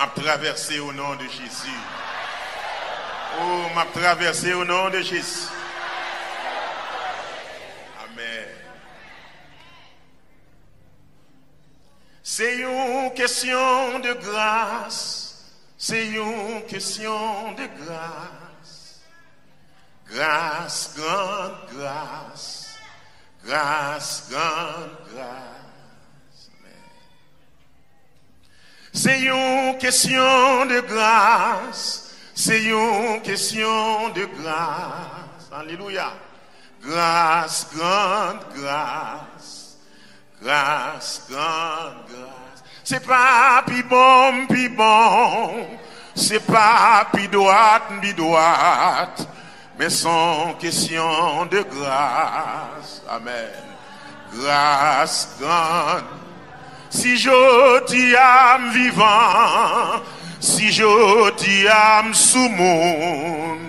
m'a traversé au nom de Jésus. Oh, m'a traversé au nom de Jésus. Amen. C'est une question de grâce. C'est une question de grâce. Grâce, grande grâce. Grâce, grande grâce. Amen. C'est une question de grâce. C'est une question de grâce. Alléluia. Grâce, grande grâce. Grâce, grande grâce. C'est pas pi bon, pi bon. C'est pas pi droite, mais sont question de grâce. Amen. Grâce grande. Si je dis à me vivant, si je dis à me sous monde.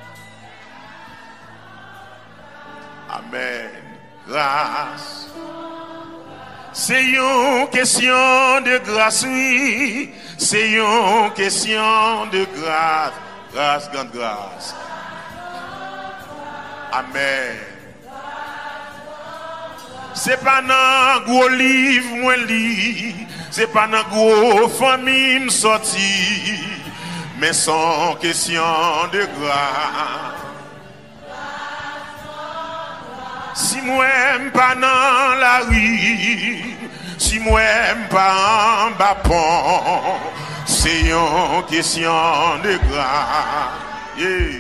Amen. Grâce. C'est une question de grâce, oui. C'est une question de grâce. Grâce, grande grâce. Amen. C'est pas dans gros livre moi lit, c'est pas dans gros famille me sorti, mais sans question de grâce. Si moi aime pas dans la rue, si moi aime pas en bas pont, c'est une question de grâce. Yeah.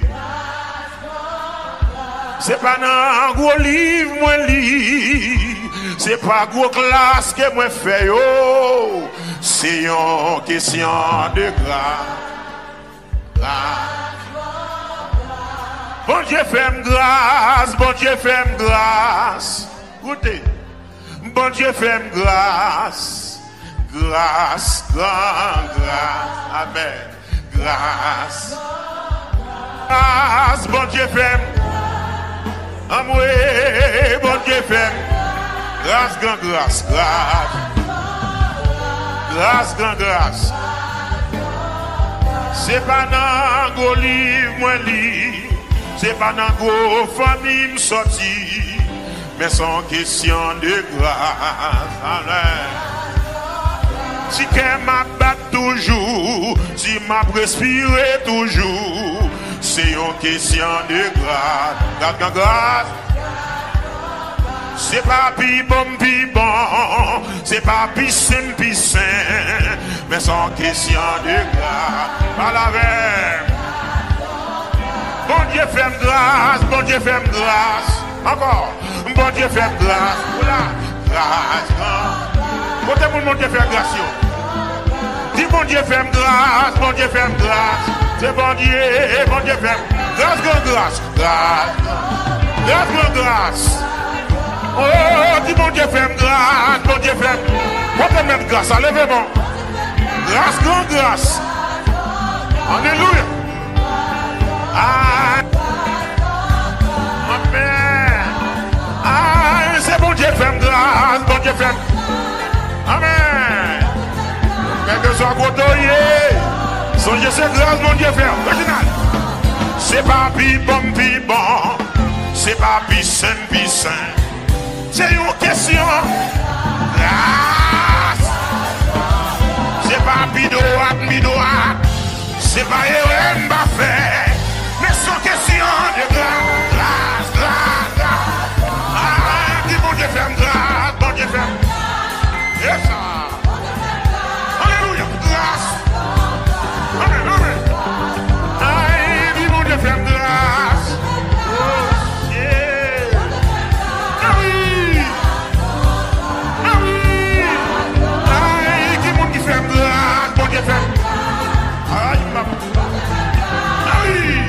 C'est pas dans gros livre moi lis, c'est pas gros classe que moi fais yo, c'est une question de grâce. Bon Dieu fait grâce, bon Dieu fait grâce. Écoutez, bon Dieu fait grâce, grâce, grande grâce. Amen. Grâce, grâce, bon Dieu fait. Amoué, bon Dieu fait. Grâce, grande grâce, grâce. Grâce, grande grâce. C'est pas dans gros livre moi lis, c'est pas dans gros famille me sorti, mais sans question de grâce. Amen. Si qu'elle m'a bat toujours, si m'a respiré toujours, c'est une question de grâce. Grâce, grâce, grâce. C'est pas pi bon, c'est pas pi saint, mais sans question de grâce. Pas la veille. Bon Dieu fait grâce, bon Dieu fait grâce. Encore. Bon Dieu fait grâce. Oula. Grâce, grâce. Côté pour mon Dieu fait grâce. Dis bon Dieu fait grâce, bon Dieu fait grâce. C'est bon Dieu fait grâce, grâce, grâce. Grâce, grâce. Oh, dis bon Dieu fait grâce, bon Dieu fait. Pourquoi mettre grâce? Levez bon. Grâce, grâce. Alléluia. Amen. C'est bon Dieu fait grâce, bon Dieu fait. Amen. Quel que soit côtoyé, songez c'est grâce, mon Dieu fait. Original. C'est pas pi bon, c'est pas pi saint. C'est une question. Grâce. C'est pas pi droite. C'est pas erreur m'a fait. Mais c'est question de grâce. Ah, dis bon Dieu fait grâce, bon Dieu fait. Yes, sir. Alléluia, grâce. Amen. Aïe, dis bon Dieu fait grâce. Oh, yeah. Ah oui. Aïe, dis bon Dieu fait grâce, bon Dieu fait. Aïe, ma. Aïe.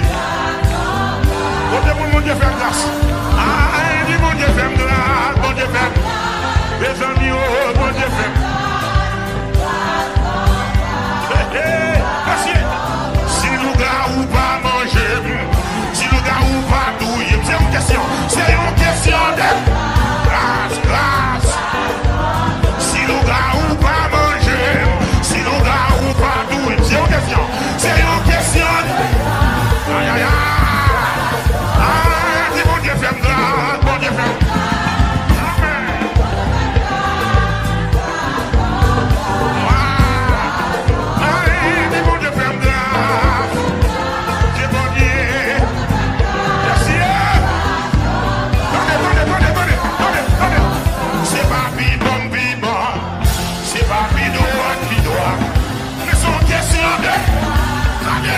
Bon Dieu fait grâce. Aïe, dis bon Dieu fait grâce, bon Dieu fait. Les amis, oh, bon Dieu fait. Merci. Si nous gars ou pas manger, si nous gars ou pas douiller, c'est une question. C'est une question de grâce. Si nous gars ou pas manger, si nous gars ou pas douiller. question. C'est une question. Aïe, aïe, aïe. Ah, dis mon Dieu, ferme grâce. Bon Dieu, ferme. Amen. Dis mon Dieu, ferme grâce. Dieu, bon Dieu. Merci. Attendez. C'est pas bidon. C'est pas bidon qui doit. Mais son question de.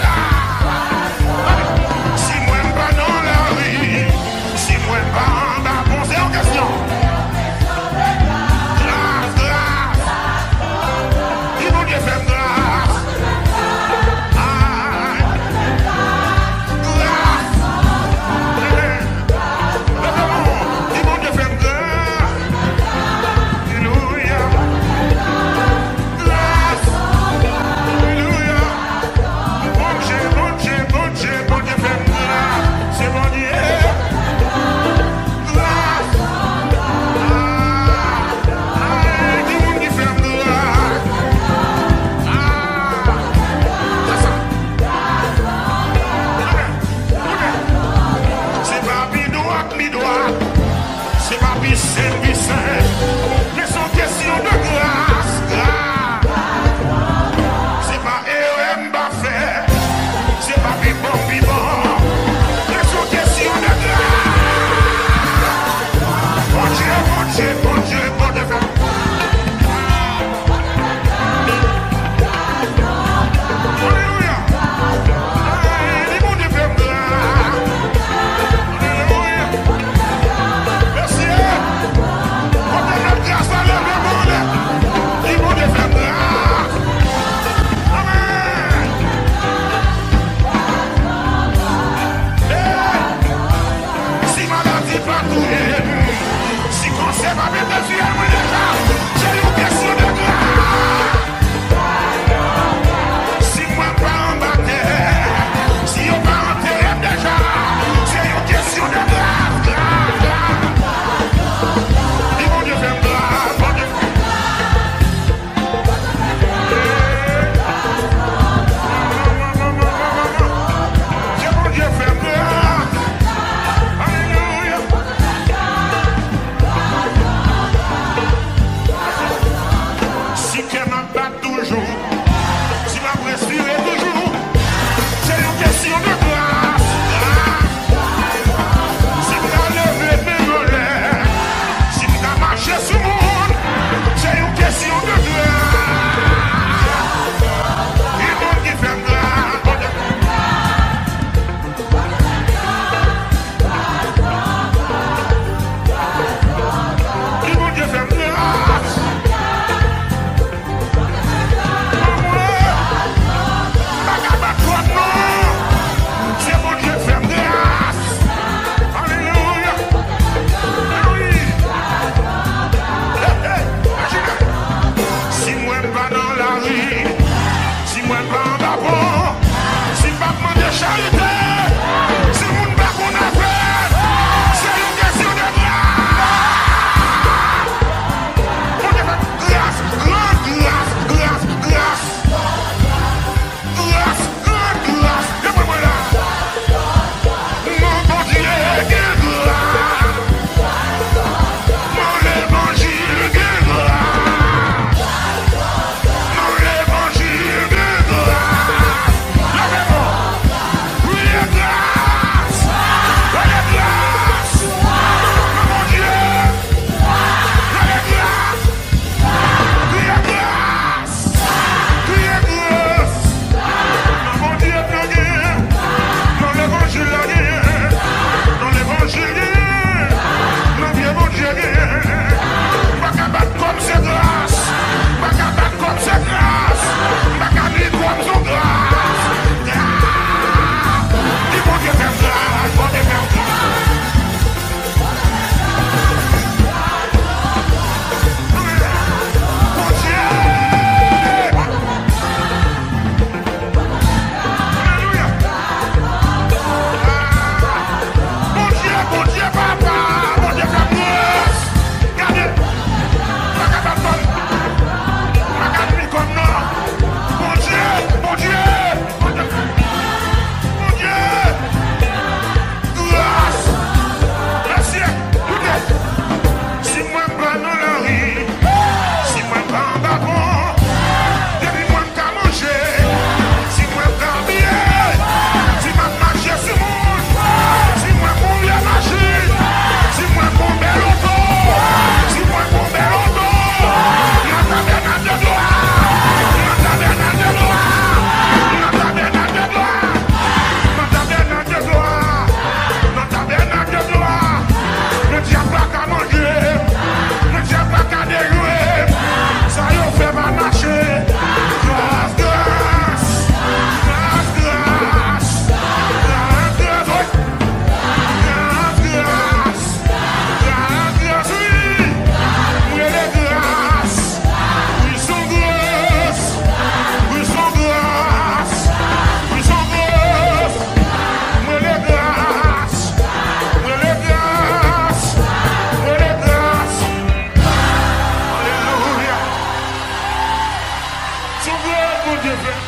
grâce, mon Dieu, fait.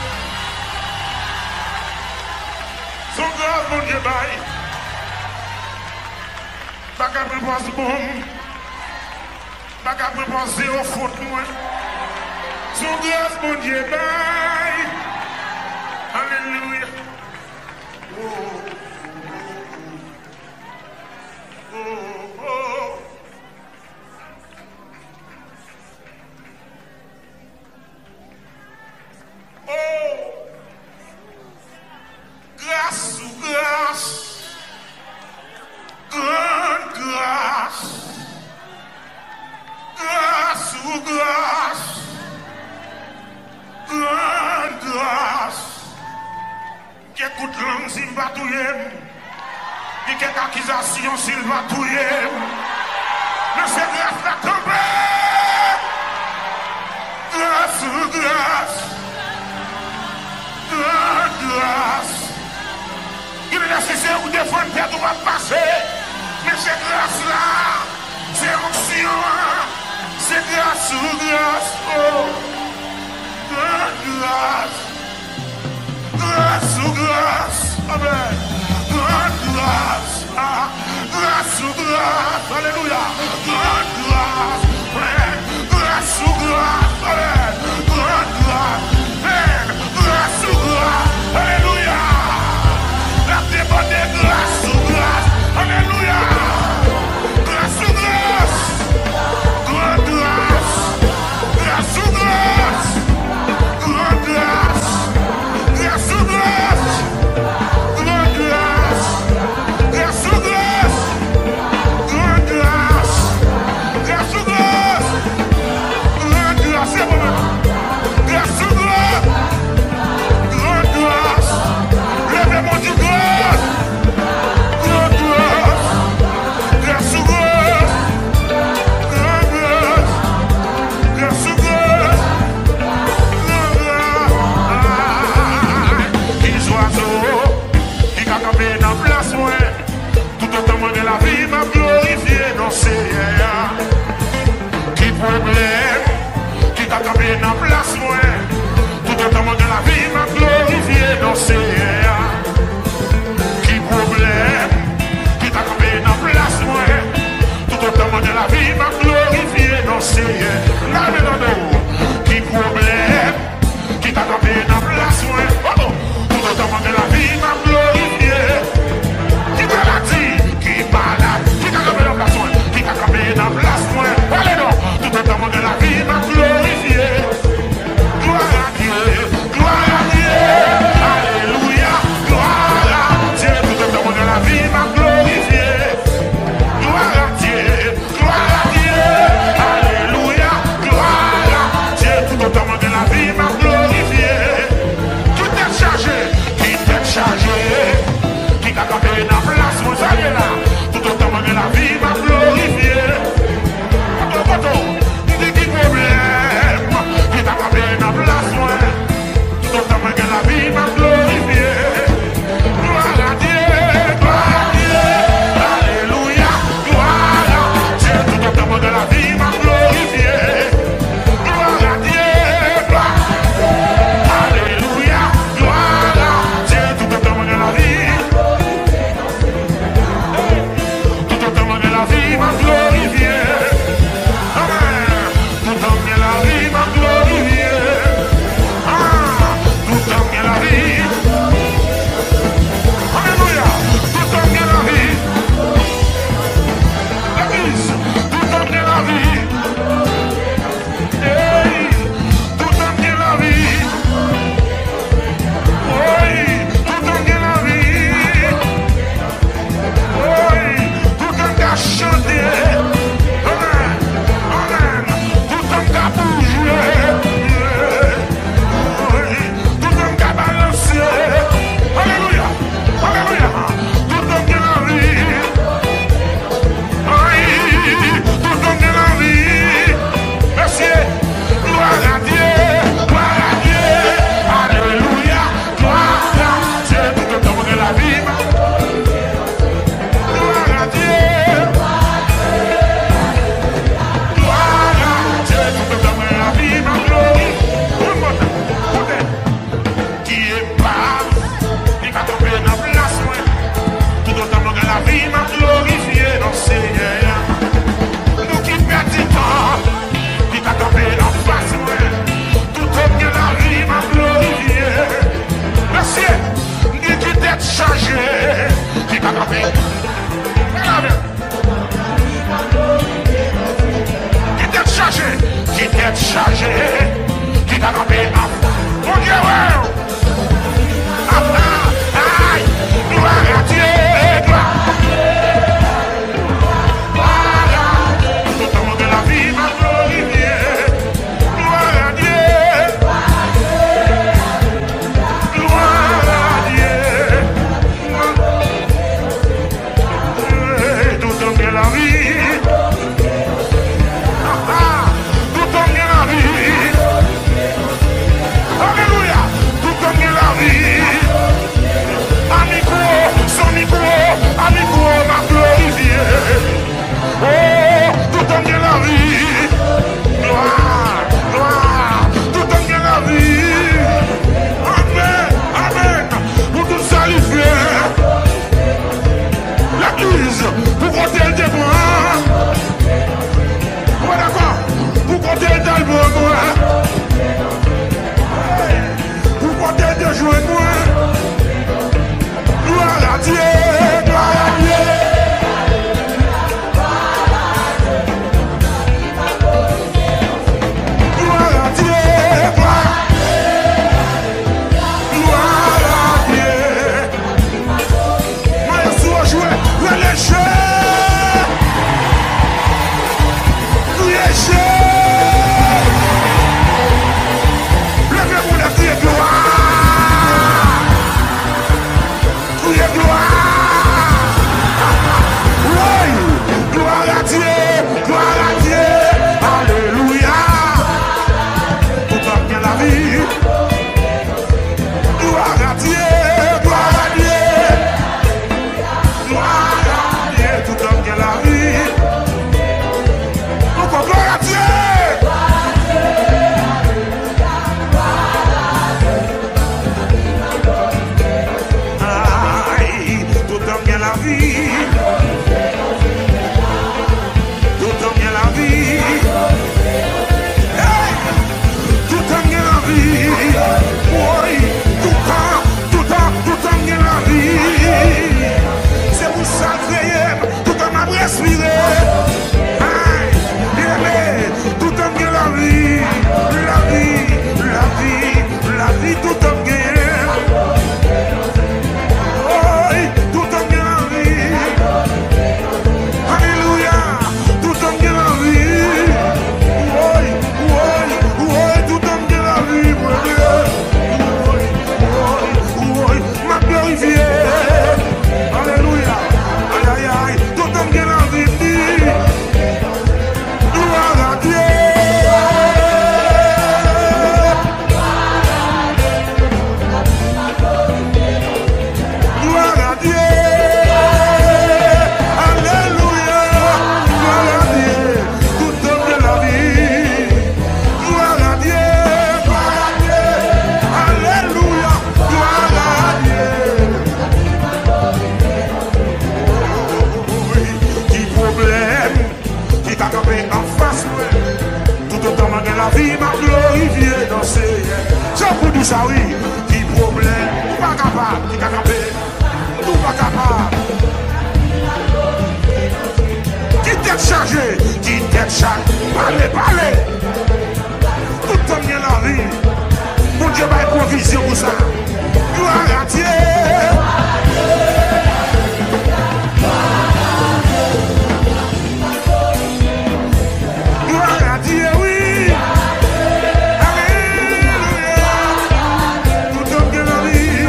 Son grâce, mon Dieu, baille. Pas qu'à prépenser bon. Pas qu'à prépenser au faute, moi. Son grâce, mon Dieu, baille. Alléluia. Oh, oh, oh. Oh, grâce ou grâce, grande grâce, grâce ou grâce, grande grâce. Qui écoute langue s'il va touiller, qui quelque accusation s'il va touiller, mais c'est grâce la tombée. Grâce ou grâce. Grâce. Il est nécessaire de défendre père on va passer. Mais c'est grâce là. C'est onction. C'est grâce ou grâce. Oh. Grâce. Grâce ou grâce. Amen. Grâce. Ah. Grâce ou grâce. Alléluia. Grâce. Grâce ou grâce. Amen. Grâce. Grâce ou grâce, alléluia. La débordée grâce ou grâce, alléluia. Grâce ou grâce, grande grâce, grâce ou grâce, grande grâce, grâce ou grâce, grande grâce, grâce ou grâce, grande grâce, grâce ou grâce, grande grâce, c'est bon. Grâce ou grâce. Levez mon Dieu, grâce. Grâce ou grâce. Grâce ou grâce. Qui oiseau, qui a campé dans la place, moi. Tout autant de la vie m'a glorifié dans Seigneur. Qui problème, qui a campé dans la place, moi. Tout autant de la vie m'a glorifié dans Seigneur. Qui problème, qui t'a campé dans la place, moi. Tout autant de la vie m'a glorifié dans Seigneur. Là, qui problème, qui t'a campé dans la place, moi. Tout autant de la vie m'a glorifié. Qui t'a dit, qui malade, qui t'a campé dans la place, moi. Qui t'a campé dans la place, moi. Allez non, tout autant de la vie m'a glorifié. Gloire à Dieu, gloire à Dieu, alléluia, gloire à Dieu, tout le temps de la vie m'a glorifié. Gloire à Dieu, alléluia, gloire à Dieu, tout le temps de la vie m'a glorifié. Qui t'est chargé, qui a campé dans la place, vous allez là, tout le temps de la vie m'a glorifié. Qui problème, qui t'a campé dans la place, moi. Tout autant que la vie m'a glorifié. Gloire à Dieu, alléluia, gloire à Dieu. Tout autant que la vie m'a glorifié. Gloire à Dieu, alléluia, gloire à Dieu. Tout autant que la vie, tout autant que ça, oui. Qui problème? Ou pas capable? Qui capable? Ou pas capable? Qui tête chargée? Qui tête chargée? Parlez, parlez! Tout le temps bien la vie. Mon Dieu va provision pour ça. Gloire à Dieu. Gloire à Dieu, oui. Alléluia. Tout le temps bien la vie.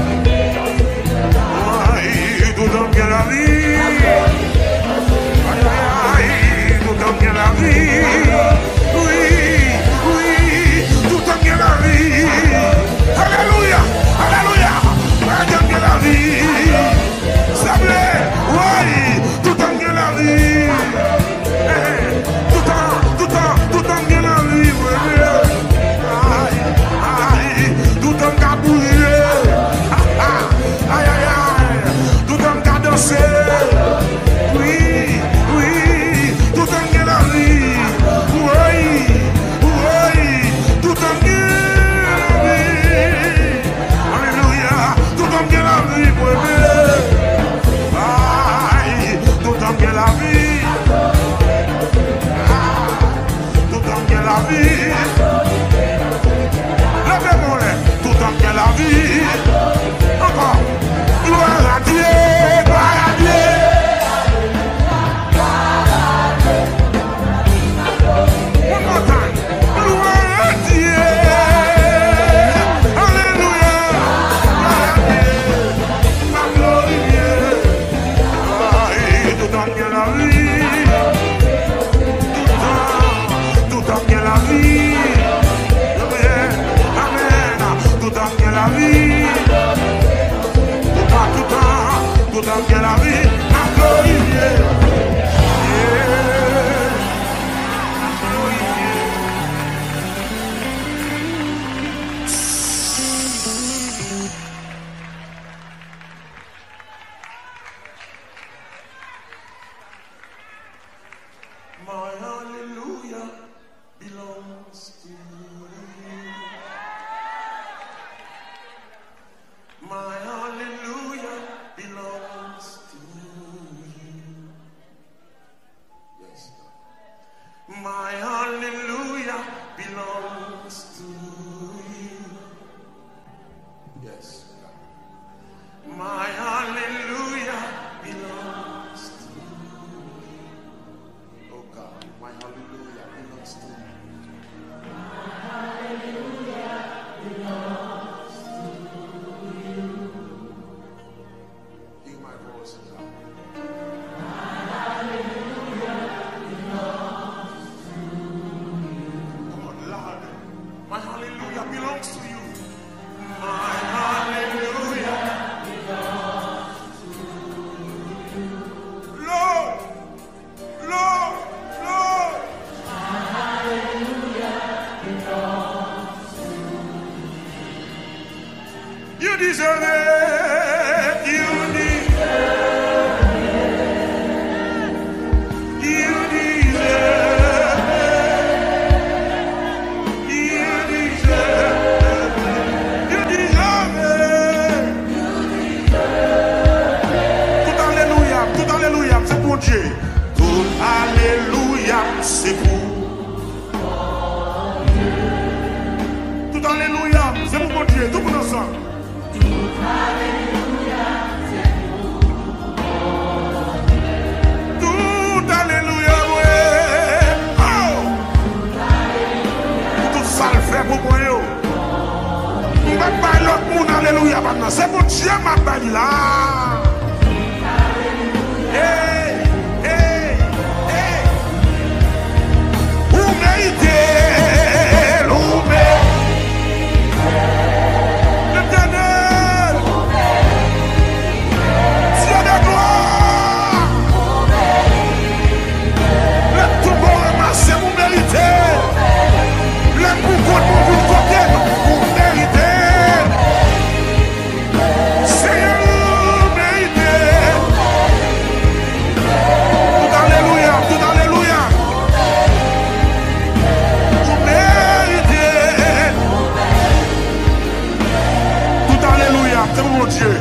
Oui, tout le temps bien la vie. Aïe, tout le temps bien la vie. Oui, oui, tout le temps bien la vie. Alléluia, alléluia. Tout bien la vie. Ça plaît, oui, tout le temps bien la vie. Tout le temps bien la vie. Aïe, aïe, tout le temps qu'à bouger. Aïe, aïe, aïe, tout le temps qu'à danser. Oui, oui, tout le temps bien la vie. Oui, oui, tout le temps bien la vie. Alléluia, tout le temps bien la vie, pour aimer. Aïe, tout le temps bien la vie. Tout le temps bien la vie. Levez-moi, tout le temps bien la vie. Encore, gloire à Dieu, gloire à Dieu. One more time, gloire à Dieu. Alléluia, gloire à Dieu. Ma glorieux. Aïe, tout le temps bien la vie. Tout le temps bien la vie. Amen. Tout le temps bien la vie. Tout le temps bien la vie. Ma glorieux. My hallelujah belongs to you. My hallelujah belongs to you. Yes. My hallelujah belongs to you. Yes. My hallelujah belongs to you. Oh God, my hallelujah belongs to you. Hear my voice, God. Come on, Lord. My hallelujah belongs to you. My hallelujah belongs to you. Lord, Lord, Lord. My hallelujah belongs to you. You deserve it. You deserve it. You deserve it. You deserve it. You deserve it. Tout alléluia, c'est pour Dieu. Tout alléluia, c'est pour. Tout alléluia, c'est pour mon Dieu. Tout pour nous ensemble. Tout alléluia, ouais. Oh. Tout ça le fait pour moi. On va pas l'autre monde, alléluia, maintenant. C'est pour Dieu, ma belle là. Hey, hey, hey. Vous méritez, vous méritez. L'éternel. Dieu de gloire. Le tout bon ramassé, vous méritez. Le coucou de vous côté, vous méritez. Seigneur, vous méritez. C'est pour mon Dieu.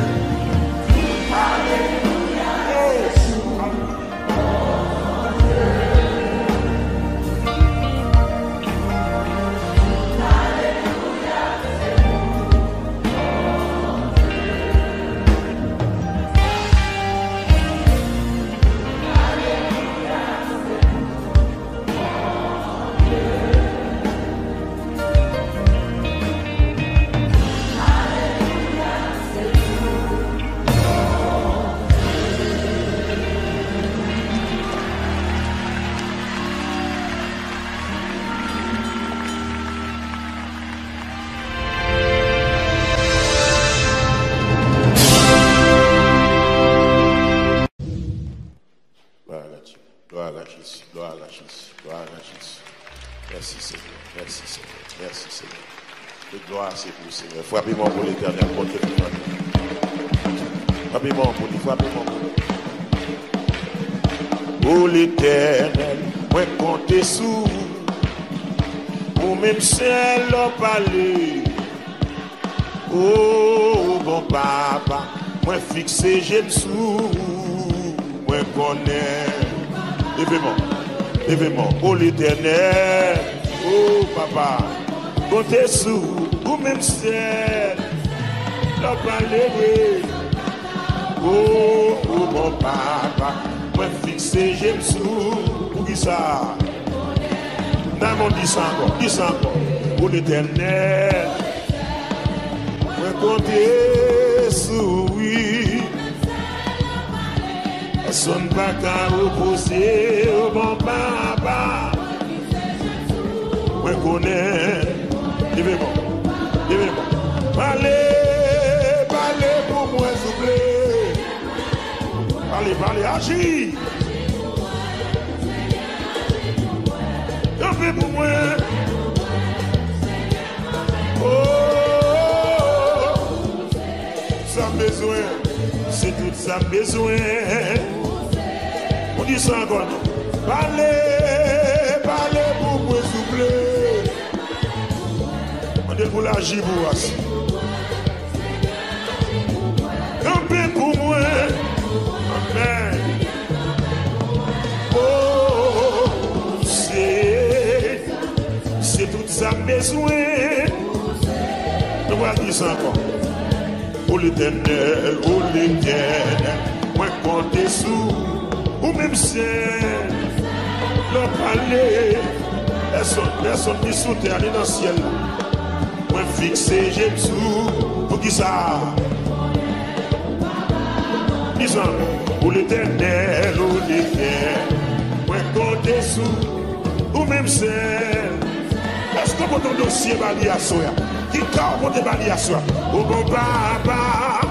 Merci Seigneur, merci Seigneur, merci Seigneur. Que gloire c'est pour Seigneur. Frappez-moi pour l'éternel, portez-moi. Frappez-moi pour lui, frappez-moi pour lui. Pour l'éternel, moi comptez sous. Ou même ciel au palais. Oh bon papa, moi fixé j'aime sous. Moi connais. Levez-moi, oh l'éternel, oh papa, comptez sous, ou même ciel, la palais, oh mon papa, moi fixé, j'aime sous, pour qui ça? Non, mon dis ça encore, oh l'éternel, moi comptez sous, oui. Son pas qu'à opposer au bon papa. Moi connais. Levez-moi. Parlez pour moi, s'il vous plaît. Parlez, agis. Campez pour moi. Oh, ça besoin. C'est tout ça besoin. On dit ça encore. Parlez pour moi, s'il vous plaît. On dit pour l'agir pour vous. Campez pour moi. Amen. Oh, c'est tout ça besoin. On va dire ça encore. Oh l'éternel, moi comptez sous, ou même ciel, le palais, personne qui sous terre, dans le ciel, moi fixé, j'aime sous, pour qui ça? Disons, oh l'éternel, moi comptez sous, ou même ciel, est-ce que votre dossier va dire à soi? Qui t'a monté bali à soi? Oh bon papa,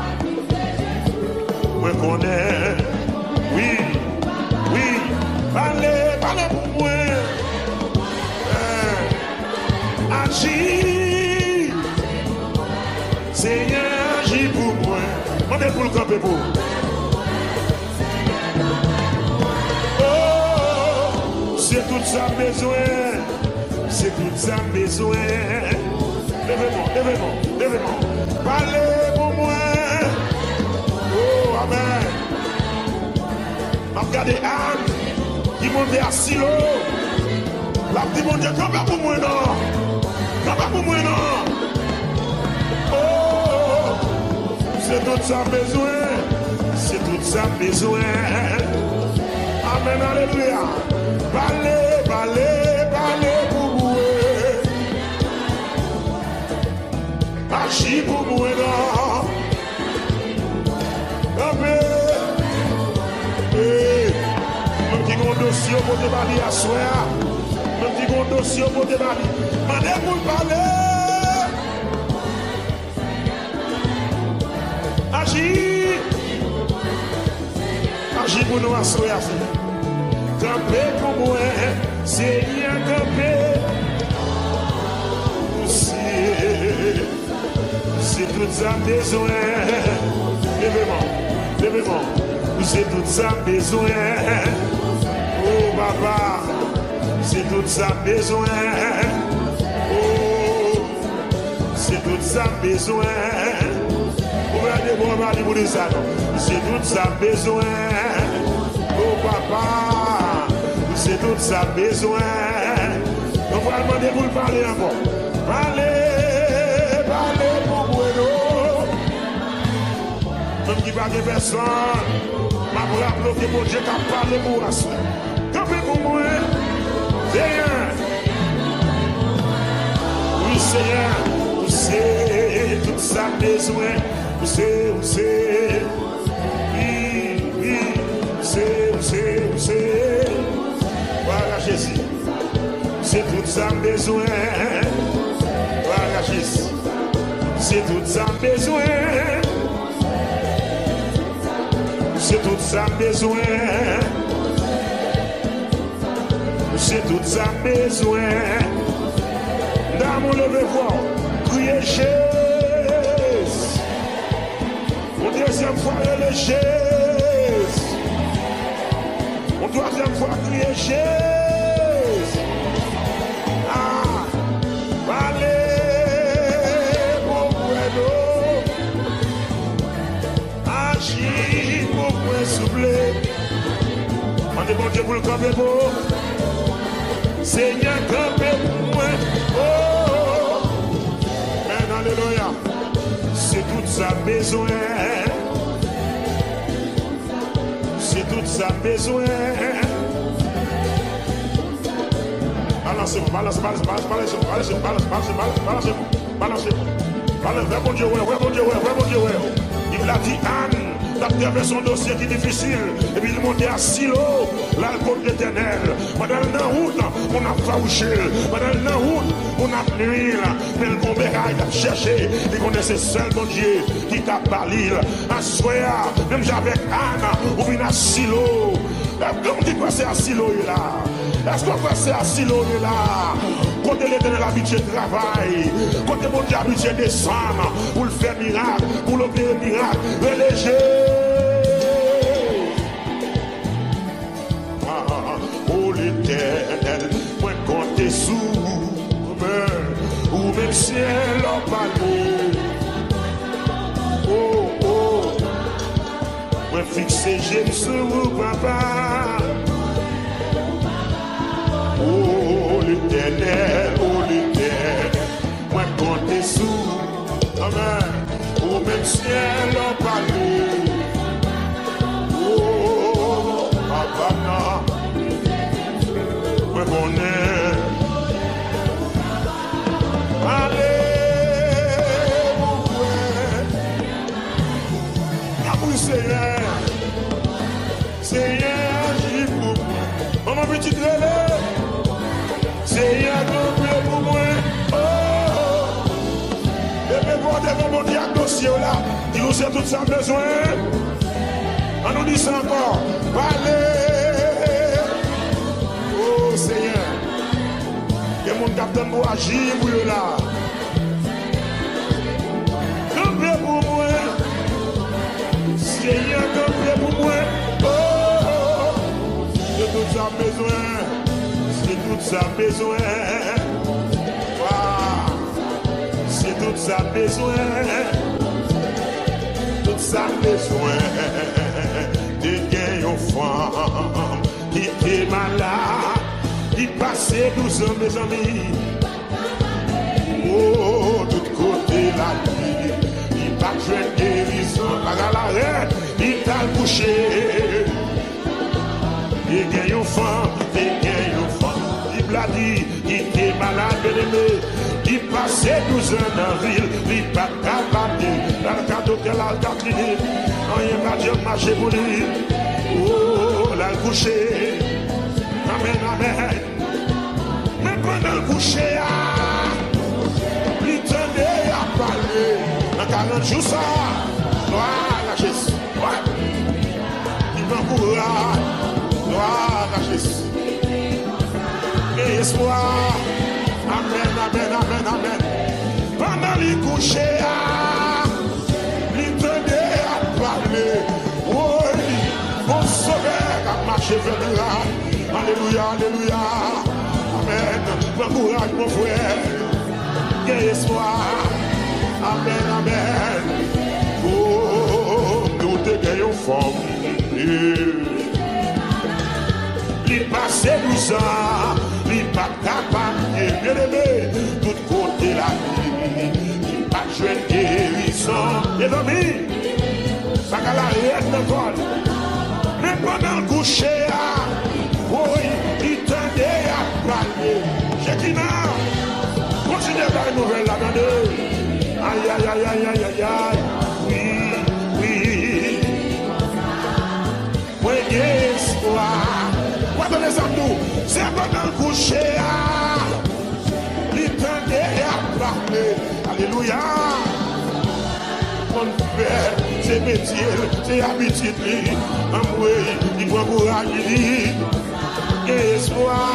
moi connais, oui, parlez pour moi, agis, Seigneur, agis pour moi, on est pour le camper pour. Oh, c'est tout ça besoin, c'est tout ça besoin. Levez-moi. Parlez pour moi. Oh, amen. Regardez Anne qui monte à Silo. La petite mon Dieu, quand pas pour moi, non. Oh, c'est tout ça besoin. Amen, alléluia. Parlez pour moi. Agis pour moi, non. Mon petit dossier pour te parler à soi. Mon petit dossier pour te parler. Mandez pour parler. Agis pour nous à soi. Campez pour moi. Seigneur, campez. C'est tout ça besoin. Levez-moi. C'est tout ça besoin. Oh papa, c'est tout ça besoin. Oh, c'est tout ça besoin. Regardez, bon, on va dire pour ça. C'est tout ça besoin. Oh papa, c'est tout ça besoin. On va demander pour le parler encore. Parlez pour moi. Même qui parle de personne, ma pour bloquer pour Dieu qui a parlé pour la soeur. Campez pour moi. Seigneur. Oui, Seigneur. C'est tout ça besoin. C'est. Oui. C'est. Voilà Jésus. C'est tout ça besoin. Voilà Jésus. C'est tout ça besoin. C'est tout ça besoin. C'est tout ça besoin. Dans mon levé-voix, criez Jésus. Pour deuxième fois, le Jésus. Pour troisième fois, criez Jésus. On est bon Dieu pour le camper pour Seigneur camper pour moi. Oh, mais alléluia, c'est tout ça besoin. C'est tout ça besoin. Balancez-vous, balancez. Ouais, bon Dieu. Il a dit Anne. Il avait son dossier qui est difficile. Et puis il montait à Silo, là le côté l'éternel. Pendant la route, on a fauché. Pendant la route, on a nuit. Mais le bon bérail a cherché. Il connaissait seul mon Dieu qui t'a parlé. À soir, même j'avais Anne, on vient à Silo. Comment tu passes à Silo là? Est-ce qu'on passe à Silo là? Côté l'éternel habitué travail. Côté mon Dieu habitué descendre. Pour le faire miracle, pour l'opérer miracle. Reléger. Oh l'éternel, moi compter sous ou même ciel en palais. Oh, moi fixer j'aime sur vous papa. Oh l'éternel, moi compter sous, amen, ou même ciel en palais. Oh papa non, moi bon air. Allez, Seigneur, j'y pour moi. Maman, petit relais. Seigneur, compris pour moi. Oh, et puis pour devant mon diagnostic là, il nous a tout ça besoin. On nous dit ça encore. Allez. Oh, Seigneur. Il y a mon capitaine pour agir pour eux là. Compris pour moi. Seigneur, compris pour moi. Oh, c'est tout ça besoin. C'est tout ça besoin. Wow. C'est tout ça besoin. Tout ça besoin. De gagner une femme qui était malade, qui passait 12 ans, mes amis. Oh, tout côté la vie. Pas de guérison, pas à l'arrêt, il t'a couché. Il gagne une femme, il l'a dit, il était malade, bien-aimé. Il passait 12 ans dans la ville, il pas capable, dans le cadre de la clinique. On a dit, marché pour lui. Oh, l'a couché. Amen. Mais pendant le coucher, il tenait à parler. Dans 40 jours, ça, gloire à Jésus. Il m'encourage, gloire à Jésus. Et espoir, amen. Pendant les coucher, il tenait à parler. Oui, mon sauveur a marché vers là. Alléluia. Amen. M'encourage, mon frère. Et espoir. Amen. Oh, forme. Il passe 12 ans, il pas capable de bien aimer, tout côté la vie, il pas joué de guérison. Les amis, ça qu'à la réelle de vol, mais pendant le coucher, oui, il tendait à parler. J'ai dit non, continuez dans les nouvelles là-dedans. Aïe, aïe, aïe, aïe, aïe, aïe, aïe, oui, oui. Oui, espoir. Attendez ça nous, c'est pendant le coucher, il tendait à parler. Alléluia. Mon père, c'est métier, c'est habitude, il prend courage, espoir.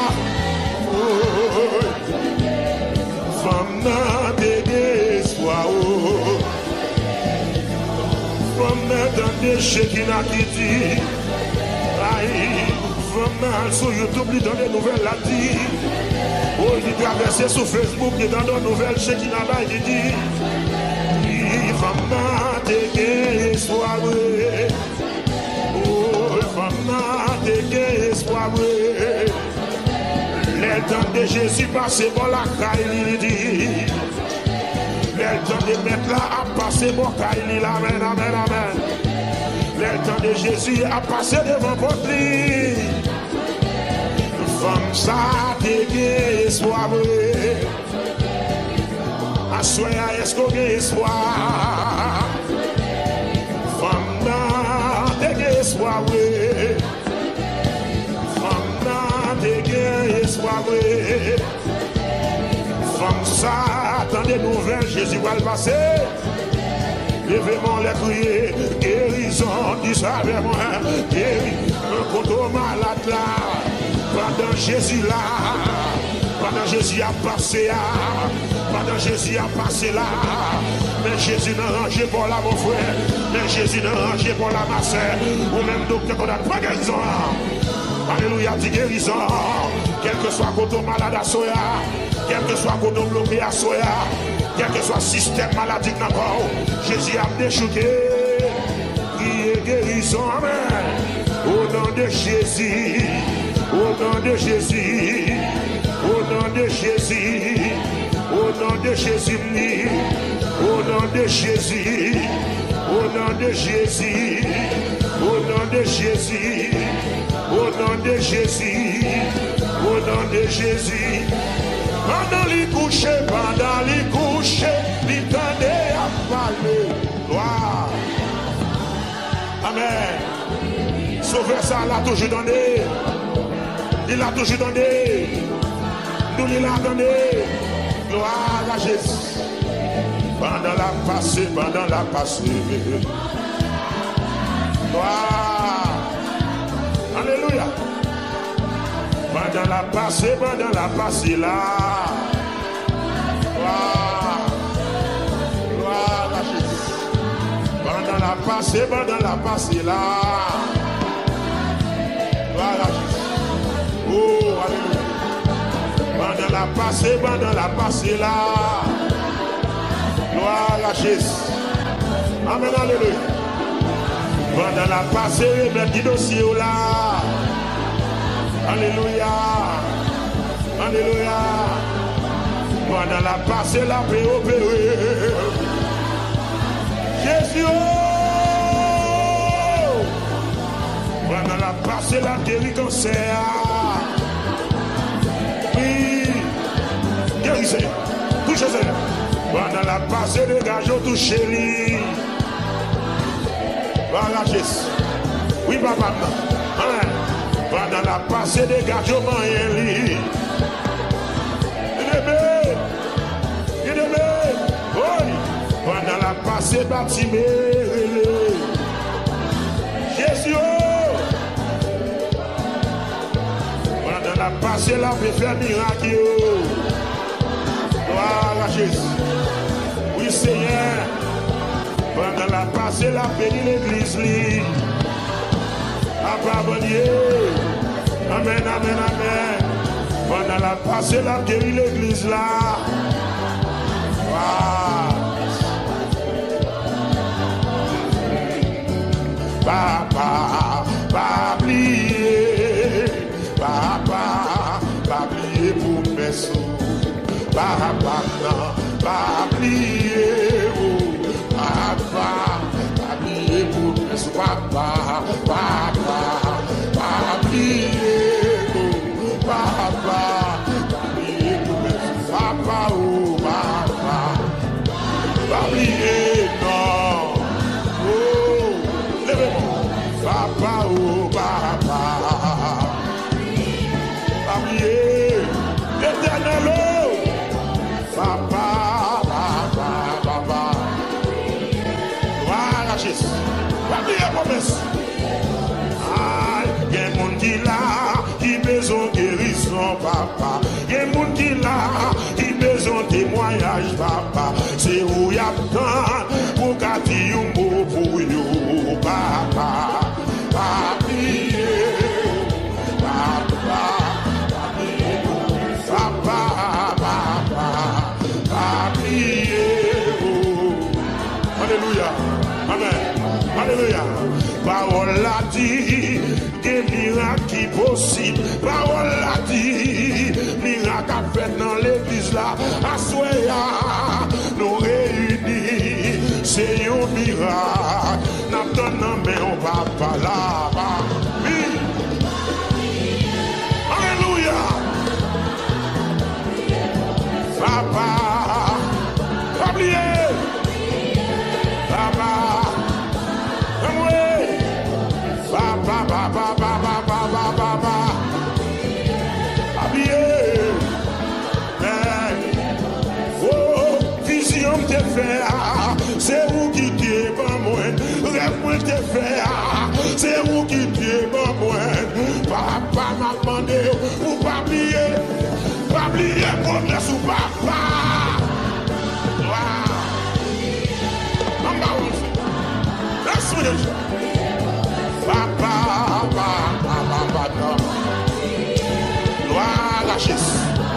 Femme n'a d'espoir. Femme n'a d'échec qui n'a quitté. Aïe. Sur YouTube, il donne des nouvelles là dit. Oh, il traverse sur Facebook, il donne des nouvelles chez qui n'a pas dit. Il va m'attaquer espoir. Oh, il va m'attaquer espoir. Le temps de Jésus passé par la caille, il dit. Le temps de mettre là a passé par la caille, il amen, amen, amen. Le temps de Jésus a passé devant votre lit. Femme ça t'es espoir. Assoya est-ce qu'on a espoir? Femme t'es espoir. Femme t'es espoir. Femme ça attendez nouvelles, Jésus va le passer. Levez-moi les crier, guérison, dis ça avec moi, guéris, un couteau malade là, pendant Jésus là, pendant Jésus a passé là, pendant Jésus a passé là, mais Jésus n'a rangé pour là mon frère, mais Jésus n'a rangé pour là ma soeur, ou même docteur qu'on a pas guérison, alléluia, dis guérison, quel que soit couteau malade à soya, quel que soit couteau bloqué à soya, quel que soit le système maladie dans le corps, Jésus a déchouqué, priez guérison, amen. Au nom de Jésus, au nom de Jésus, au nom de Jésus, au nom de Jésus, au nom de Jésus, au nom de Jésus, au nom de Jésus, au nom de Jésus, au nom de Jésus. Pendant les coucher, il tendait à parler. Gloire. Amen. Sauveur ça, l'a toujours donné. Il l'a toujours donné. Nous, il l'a donné. Gloire à Jésus. Pendant la passée. Gloire. Alléluia. Pendant la passée là. Gloire à Jésus. Pendant la passée là. Gloire à Jésus. Oh, alléluia. Pendant la passée là. Gloire à Jésus. Amen, alléluia. Pendant la passée, mettre du dossier là. Alléluia. Alléluia. Pendant la passée, la paix opérée. Jésus. Pendant la passée, la guéri cancer. Oui. Guérissez. Touchez-le. Pendant la passée, les gageons touchez lui. Voilà Jésus. Oui, papa. Amen. Pendant la passée des gageons, il pendant la passée bâtiment, Jésus. Pendant la passée, la paix fait miracle. Gloire à Jésus. Oui, Seigneur. Pendant la passée, la paix de l'église. Amen, amen, amen. Pendant la passée, la guéri l'église là. Wow. Papa, pas oublier. Papa, pas oublier pour mes sous. Papa, non, pas oublier. Papa, pas oublier pour mes sous. Papa, papa, pas oublier. Papa, pas oublier pour mes sous. Papa, oh, papa, pas oublier, non. Oh, levez-moi. Papa, oh, papa. Éternel, papa, papa, papa. Voilà, Jésus. Pas de promesse. Ah, il y a un monde qui là, qui besoin de guérison, papa. Il y a un monde qui là, qui besoin de témoignage, papa. C'est où il y a besoin pour gâter un mot pour vous, papa. Papa. Alléluia. Parole a dit, des miracles qui possibles. Parole a dit, miracle a fait dans l'église là. Assoya, nous réunis. C'est un miracle. N'attendons mais on va pas là-bas. Oui. Alléluia. Papa, pas oublier. Papa. Vision te fait, c'est vous qui t'es pas moins. Rêve te fait, c'est vous qui t'es pas moins. Papa m'a demandé pour pas oublier promesse ou papa. Papa, papa, gloire à Jésus.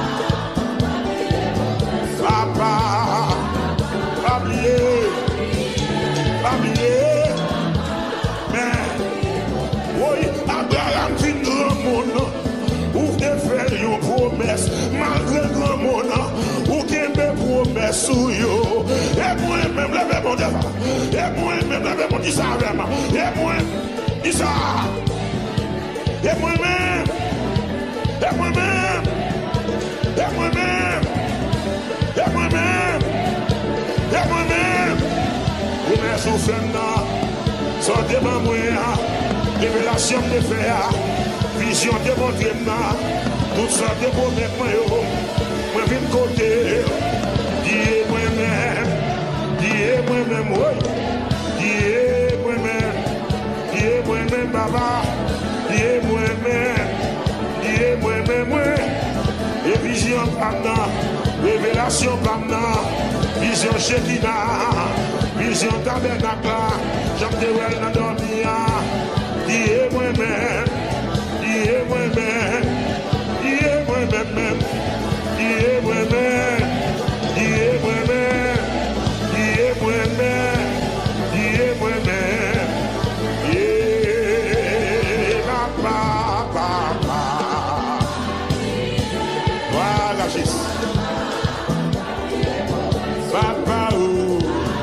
Papa, pas oublier, mais oui, Abraham dit grand monde, ou te faire une promesse, malgré grand monde, ou qu'il me promesse sur yo. Et moi-même, levez mon devant, et moi-même, levez mon dis ça vraiment, et moi-même, dis ça, et moi-même, et moi-même, et moi-même. Et moi-même, vous m'avez souffert, sortez ma moyen, révélation de faire, vision de montrer, tout ça de bon moi, moi viens côté, dis moi-même, oui, dis moi-même, baba, dis moi-même, oui, et vision maintenant. Révélation maintenant, vision Shekinah, vision tabernacle, j'aime te voir dans dormir, dis moi-même, dis moi-même, dis moi-même, dis moi-même, dis moi-même, dis moi-même, dis moi-même, et papa, voilà Jésus. Papa, oh,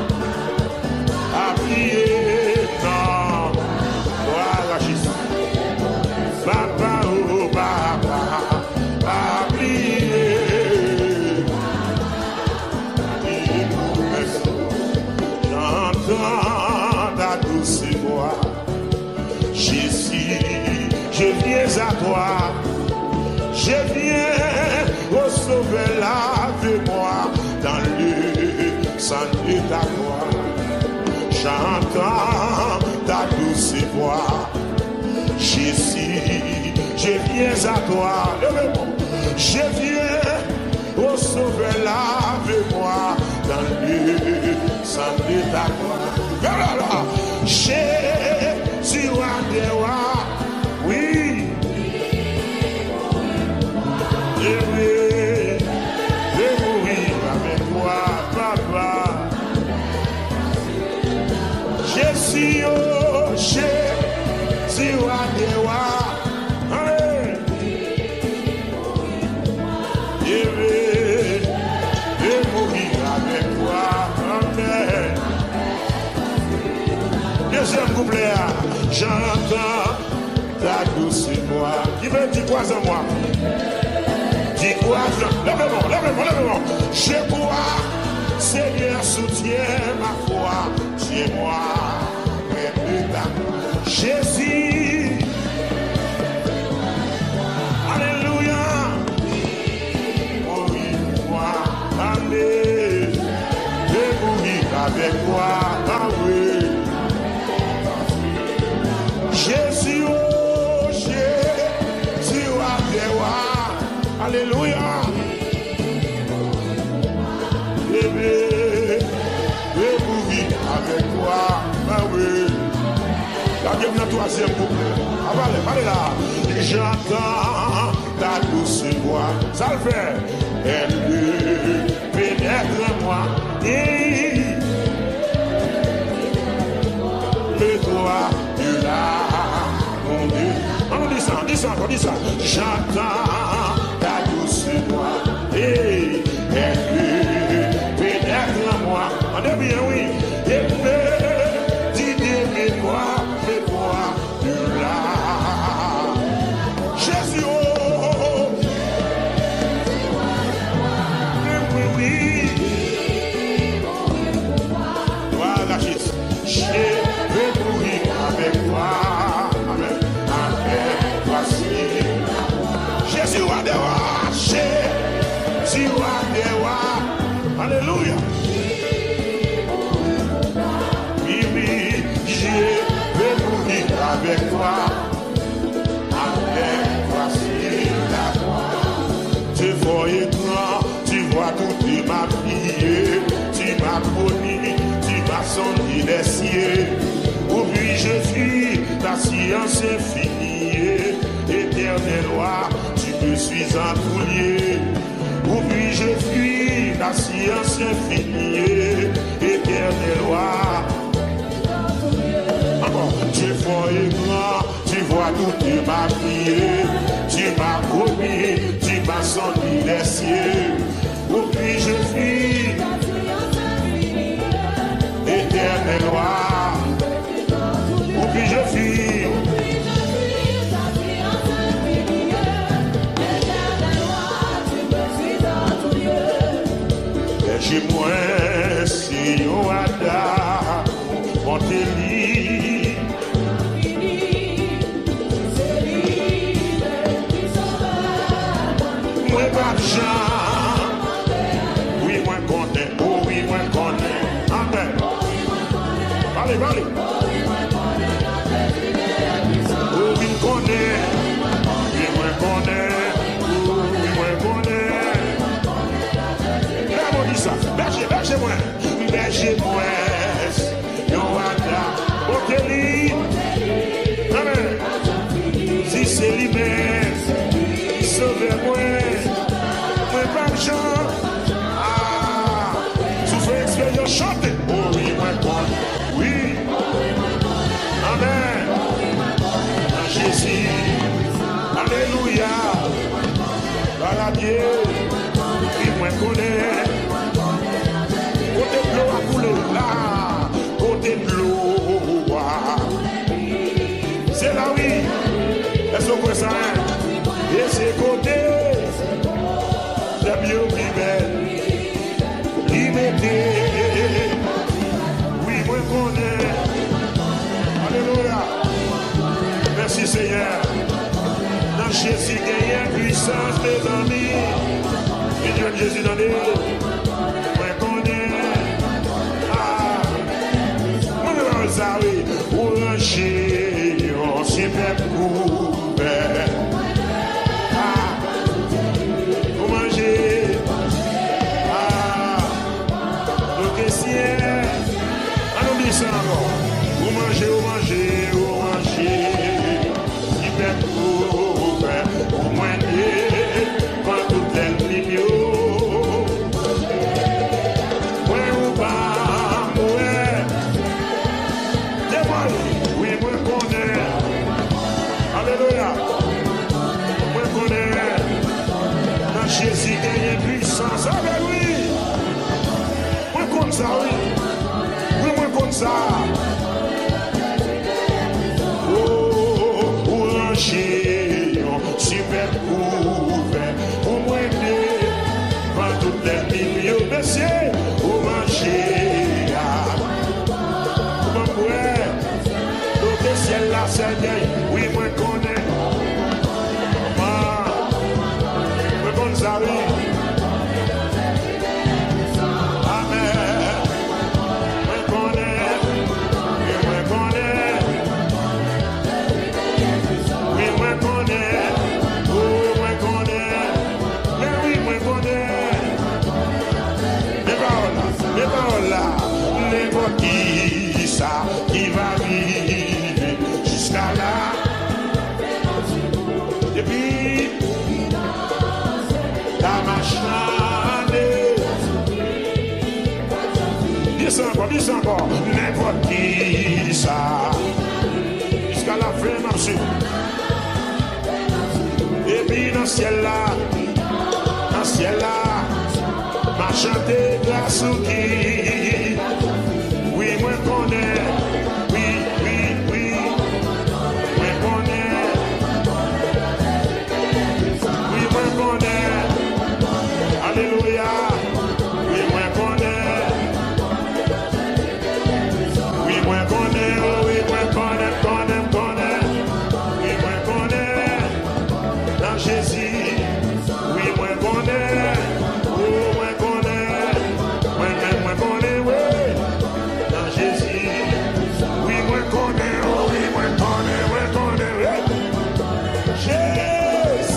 appuyez dans gloire à Jésus. Papa, oh, papa, appuyez. J'entends ta douce voix. Jésus, je viens à toi. Je viens au sauver la de moi dans le sang de ta gloire. J'entends ta douce voix. Jésus, je viens à toi. Je viens au sauver la de moi dans le sang de ta gloire. Jésus, oui. Papa, Jésus, oh, couplet. J'entends ta douce voix. Qui veut dire quoi en moi? Dis quoi? Lève-moi. Je crois, Seigneur, soutiens ma foi. Tiens-moi, près de ta Jésus. Alléluia. Mourir pour moi. Amen. Et mourir avec moi. Ah oui. Jésus, oh Jésus, alléluia. Bébé, mourir avec toi. Ah oui. La bienvenue à troisième couplet. Allez là. J'entends ta douce voix. Ça le fait. Elle pénètre moi. Le droit de la mon Dieu. On dit ça. J'entends ta douce voix. Et elle pénètre moi. On est bien, oui. Elle me dit de moi. De là. Jésus, oh. Oui. Voilà, Jésus. Je vais mourir avec toi. Amen. Avec toi, Jésus, roi des rois. Jésus, roi des rois. Alléluia. Oui, je vais mourir avec toi. Avec toi, c'est la foi. Tu vois étrange, tu vois toute ma vie. Tu m'as connu, tu m'as sonné les cieux. Oublie, je suis ta science infinie. Éternel roi, tu me suis embrouillé. Oublie, je suis ta science infinie. Éternel roi. Tu es fort et grand, tu vois toute ma vie. Tu m'as promis, tu m'as sonné les cieux. Oublie, je suis éternel roi. Oublie, je suis et j'ai moins si on a on te lit. Moi pas de gens. Oui, moi connais. Oh oui, moi connais. Amen. Allez. Oh oui, connais. Oui, moi connais. Oh oui, moi connais. Là, on dit ça. Berger-moi. Amen. Si c'est lui-même, sauvez-moi. Moi, pas de gens. Tu fais expérience, chantez. Oh oui, moi, oui. Amen. Jésus. Alléluia. Voilà Dieu. Oui, moi, connais. Côté de l'eau à couler, là. Côté de l'eau. C'est là, oui. Est-ce que vous savez? Et c'est côté. C'est mieux, oui, belle. Liberté. Oui, moi, connais. Alléluia. Merci, Seigneur. Dans Jésus, il y a puissance, mes amis. Et Dieu, Jésus, dans les. Ça oui, ouranger, on s'y fait couvert. Vous mangez, le caissier, allons dire ça encore. Vous mangez, s'y fait couvert. Au moins, quand tout est mignon. Alléluia. Moi connais. Dans Jésus gagne puissance. Ah ben oui. Moi comme ça, oui. Oui, moi comme ça. Seigneur, oui, moi connais. Moi connais ça, oui. Amen. Moi connais. Oui, moi connais. Oui, moi connais. Oh, moi connais. Mais oui, moi connais. Les paroles là, n'importe qui ça qui va vivre jusqu'à là. Et puis, la machine. Dis encore, n'importe qui ça. Jusqu'à la fin, marché. Et puis, dans le ciel là, m'a chanté grâce au qui. Oui, moi connais. Oui. Moi connais. Oui, moi connais. Alléluia. Oui, moi connais. Oui, moi connais. Oh, oui, moi connais. Oui, moi connais. Dans Jésus. Oui, moi connais. Oh, moi connais. Moi connais, oui. Dans Jésus. Oui, moi connais. Oh, oui, moi connais, oui. Jésus.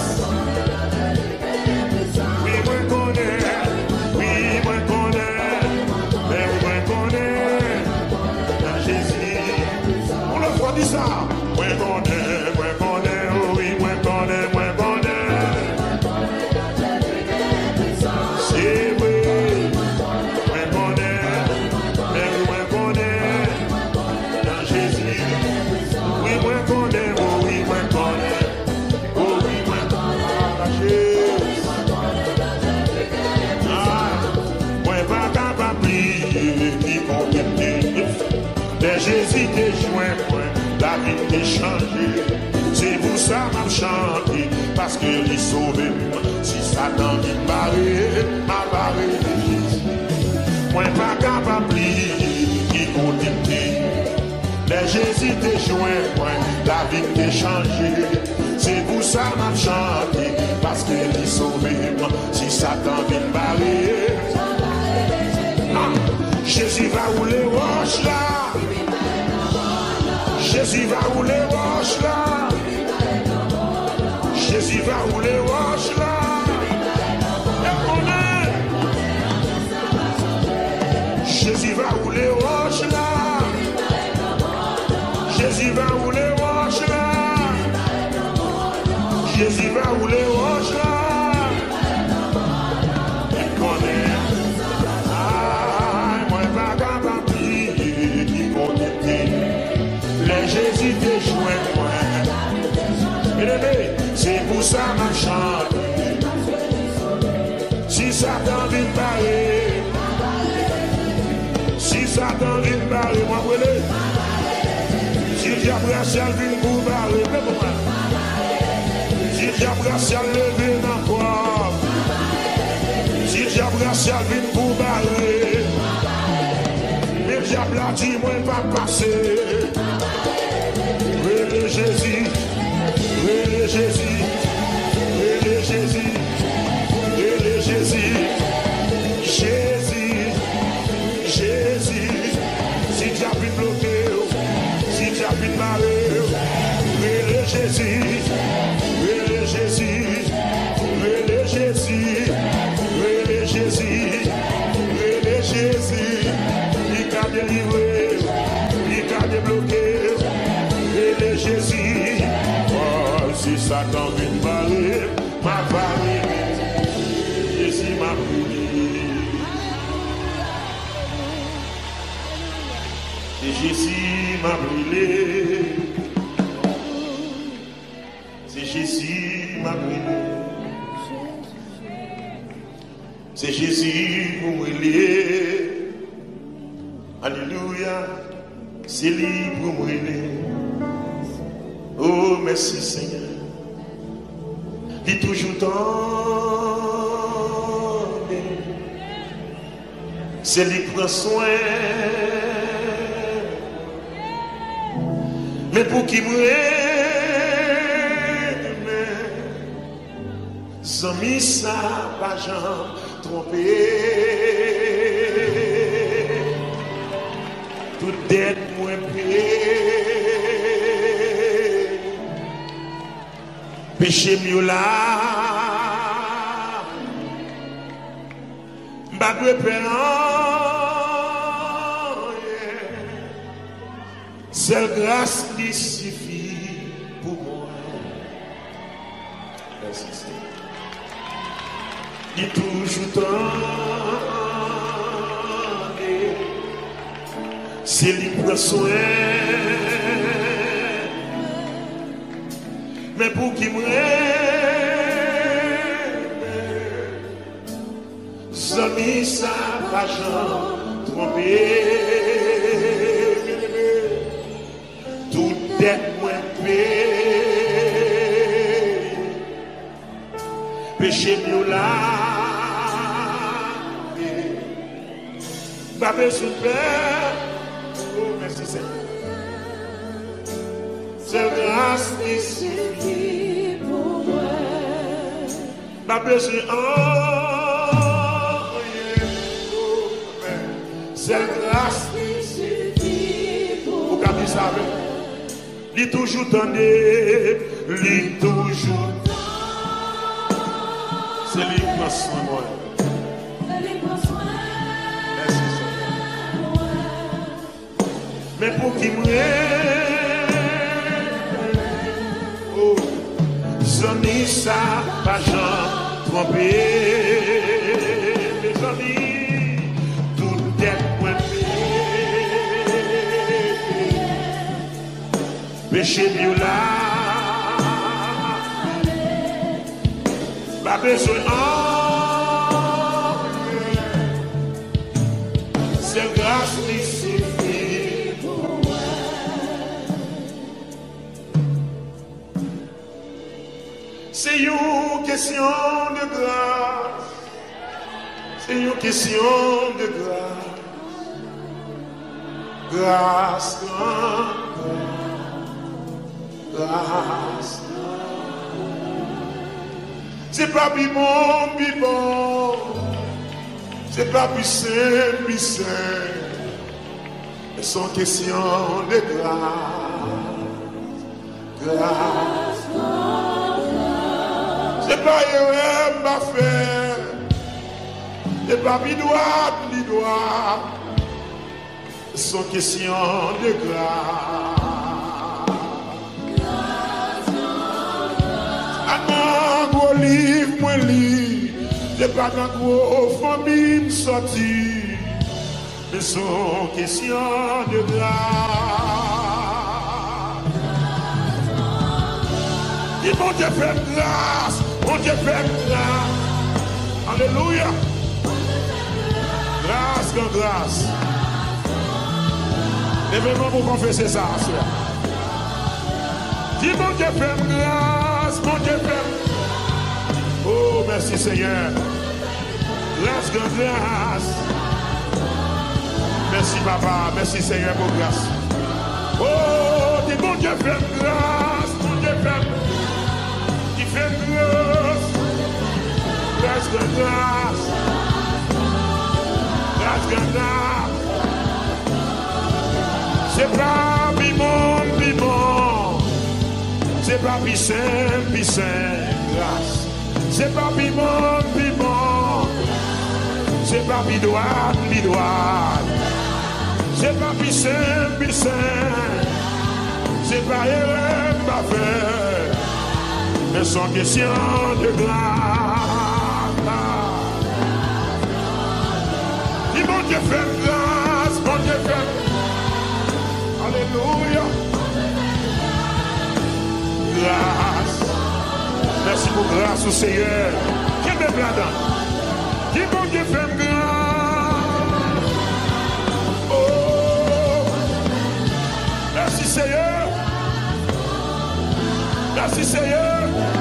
Oui, moi connais. Oui, moi connais. Mais moi connais. Dans Jésus. On le voit dit ça. Moi connais. Oh, oui, moi connais. C'est vrai. Moi connais. Mais moi connais. Dans Jésus. Oui, moi connais. Oh, oui, moi connais. Oh, oui, moi connais. Jésus. Moi pas capable de qui compter. Mais Jésus t'es joint, la vie t'est changée. C'est pour ça m'a chanté, parce que il sauvé. Si Satan vient m'a barré de Jésus. Moi pas capable qui compter. Mais Jésus t'est joint, la vie t'est changée. C'est pour ça m'a chanté, parce que il sauvé. Si Satan vient barrer. Jésus va rouler roche là. Jésus va rouler roche là. Jésus va rouler roche là. Jésus va rouler roche là. Jésus va rouler roche là. Jésus va rouler roche là. Jésus t'es joint, c'est pour ça ma chante. Si Satan vient barrer, moi brûler. Si diable racial vient pour barrer, si diable racial levé dans quoi, si diable racial vient pour barrer, mais diable a dit moi pas passer. Relais Jésus, relais Jésus, relais Jésus, relais Jésus, Jésus, Jésus. Si tu as pu bloquer, si tu as pu barrer, relais Jésus, relais Jésus, relais Jésus, relais Jésus, relais Jésus. Il t'a délivré, il t'a débloqué. Jésus, oh, si Satan vient barrer, m'a barré, Jésus m'a brûlé. Et Jésus m'a brûlé. C'est Jésus m'a brûlé. C'est Jésus pour brûler. Alléluia. C'est lui pour brûler. Oh, merci Seigneur. Il est toujours tombé. C'est lui qui prend soin. Mais pour qui Zami ça pas jamais trompé. Tout dette moins payé. Péché mieux là. M'badwe péant. Seule grâce qui suffit pour moi. Merci Seigneur. Il toujours tendé, c'est lui prend soin, mais pour qui m'aime, amis ça va jamais tromper, tout est moins péché mieux là. Pas besoin de peur. Oh, merci Seigneur. C'est grâce qui suffit pour moi. Pas besoin de c'est grâce qui suffit pour moi. Vous avez ça avec? Lui toujours tendé. Lui toujours. C'est lui qui prend soin de moi. Mais pour qui m'aime, oh, amis, ça pas jamais trompé. Mes amis, tout est moins péché mieux là. Pas besoin c'est grâce qui suffit pour moi. C'est une question de grâce. C'est une question de grâce. Grâce, grâce. C'est pas plus bon. C'est pas plus simple, mais sont questions de grâce. Grâce. C'est pas erreur m'a fait. C'est pas plus droit. Sont questions de grâce. Un gros livre, moi livre. C'est pas dans gros famille sorti, mais sont questions de grâce. Et mon Dieu fait grâce, mon Dieu fait grâce. Alléluia. Grâce comme grâce. Levez-moi pour confesser ça, soeur. Dis mon Dieu fait grâce, mon Dieu fait grâce. Oh, merci Seigneur. Grâce, grâce. Merci Papa, merci Seigneur pour grâce. Oh, dis mon Dieu fait grâce, mon Dieu fait grâce. Grâce, grâce. Grâce, grâce. C'est pas piment. C'est pas pissin, grâce. C'est pas piment. C'est pas bidoine. C'est pas pissin. C'est pas erreur pas faire. Mais sont questions de grâce. Dis mon Dieu fait grâce, mon Dieu fait. Alléluia. Grâce. Merci pour grâce au Seigneur. Qui me plaît là-dedans? Qui bon Dieu fait grâce? Oh, merci Seigneur. Merci Seigneur.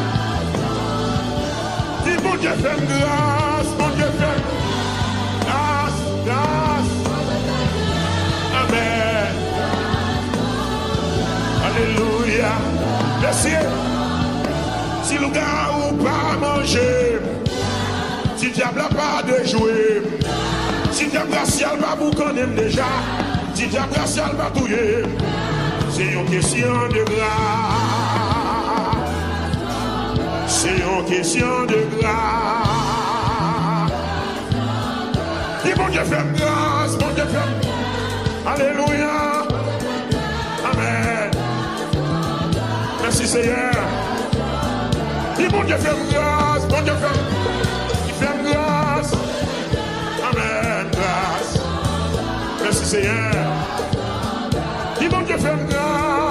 Qui bon Dieu fait grâce? Bon Dieu fait grâce. Amen. Alléluia. Messieurs, si le gars ou pas manger, si le diable n'a pas de jouer, si le diable racial va vous connaître déjà, si le diable racial va touiller, c'est une question de grâce. C'est une question de grâce. Dis bon Dieu fait grâce, bon Dieu fait. Alléluia. Amen. Merci Seigneur. Dis bon Dieu fait grâce, bon Dieu fait. Il fait grâce. Amen. Grâce. Merci Seigneur. Dis bon Dieu fait grâce.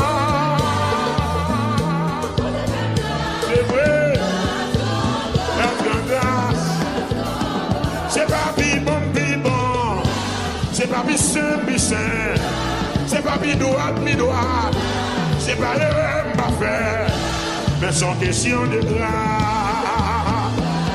C'est vrai. La grande grâce. C'est pas bibon, bibon. C'est pas bissin, bissin. C'est pas bidouat, bidouat. C'est pas le pas faire. Mais sans question de grâce.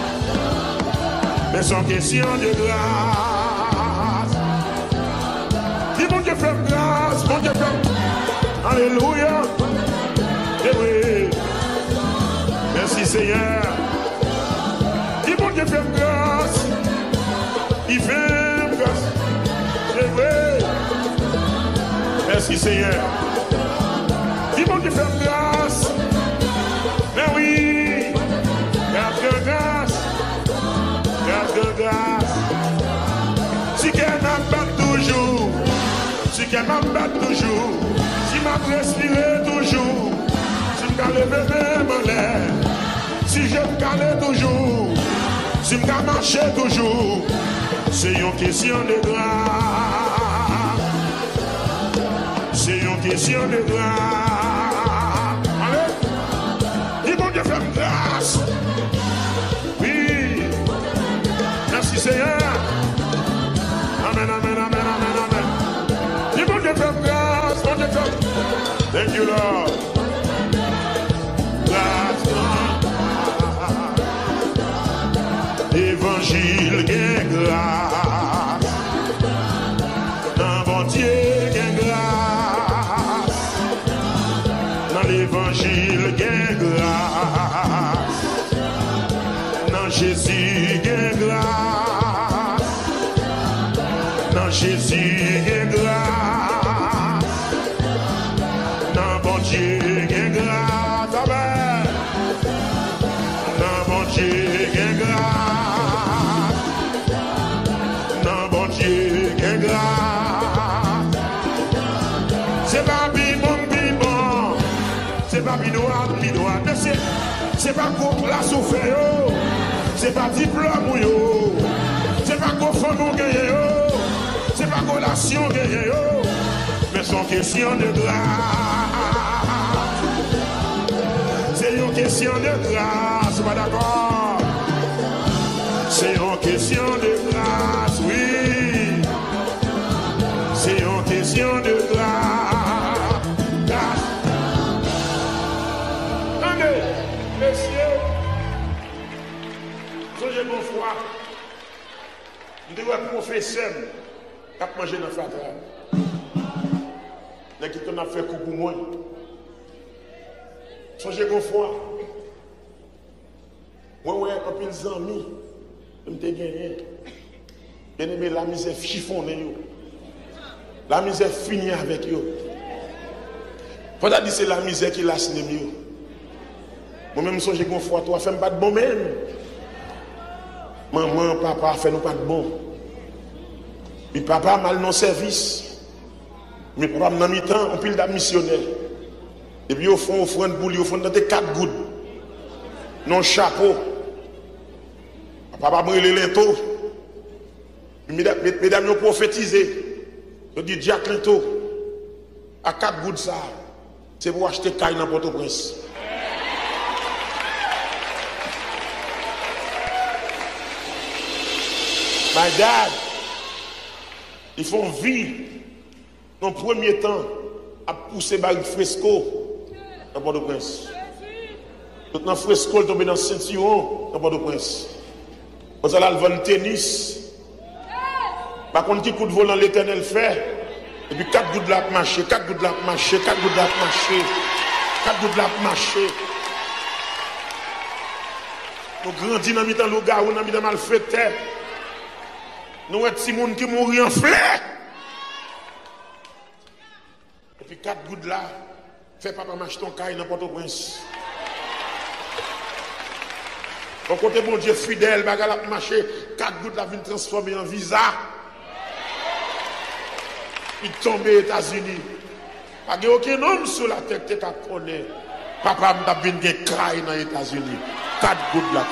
Mais sans question de grâce. Dis bon Dieu fait grâce, bon Dieu fait. Alléluia. Et oui. Merci Seigneur. Dis bon Dieu fait grâce. Il fait grâce. C'est vrai. Merci Seigneur. Dis bon Dieu fait grâce. Mais oui. Grâce de grâce. Grâce de grâce. Si qu'elle m'abatte toujours. Si qu'elle m'abatte toujours. Si m'a respiré toujours. Si m'a levé mon l'air. Si je me calais toujours. Si m'a marché toujours. C'est une question de grâce. C'est une question de grâce. Allez. Dis bon Dieu fait grâce. Oui. Merci Seigneur. Amen, amen, amen, amen, amen. Dis bon Dieu fait grâce. Bon Dieu fait. Thank you Lord. Grâce. Évangile gain grâce. Dans bon Dieu gain grâce. Dans l'évangile gain grâce. Dans Jésus gain grâce. Dans Jésus gain grâce. Dans bon Dieu gain grâce. Amen. Dans bon Dieu gain grâce. C'est pas bibon, bibon. C'est pas bidouat, bidouat. C'est pas qu'on place au fait. C'est pas diplôme. C'est pas qu'on fond nous gagner. C'est pas qu'on relation gagner. Mais c'est une question de grâce. C'est une question de grâce. Pas d'accord? C'est une question de grâce, oui. C'est une question de grâce. Attendez, messieurs, songez bon foi. Nous devons professeur qui a mangé dans le fatra. Nous qui a fait coup pour moi. Songez bon foi. Moi, un peu de amis. Je me gagné. Bien aimé, la misère chiffonnée. La misère finie avec eux. Faut dire que c'est la misère qui lasse les mieux. Moi-même, j'ai une fois, toi, fais pas de bon même. Maman, papa, fait nous pas de bon. Mais papa, mal non service. Mais papa, dans mi-temps, on pile d'un missionnaire. Et puis, au fond, offrande pour lui, au fond, dans des 4 gouttes. Non chapeau. Papa brûle les linteaux. Mesdames, nous prophétisé. Je dis Jack Linteau. À 4 gouttes ça. C'est pour acheter caille dans Port-au-Prince. My dad. Ils font vie. Dans le premier temps. À pousser bague fresco. Dans Port-au-Prince. Tout dans fresco, tomber dans Saint-Cyron. Dans Port-au-Prince. Vous allez vendre tennis. Par contre, qui coup de volant l'Éternel fait. Et puis 4 gouttes de la marché, 4 gouttes de la marché, 4 gouttes de la marché. 4 gouttes là marché. Nous grandissons dans le loup-garou, dans le malfaiteur. Nous avons des gens qui mourent en fleur. Et puis 4 gouttes là, fais papa marcher ton caille dans Port-au-Prince. Au côté bon Dieu fidèle, bagarre la marché, 4 gouttes là viennent transformer en visa. Il tombe aux États-Unis. Pas aucun homme sur la tête qui connaît. Papa m'a venu gagner caille dans les États-Unis. 4 gouttes là.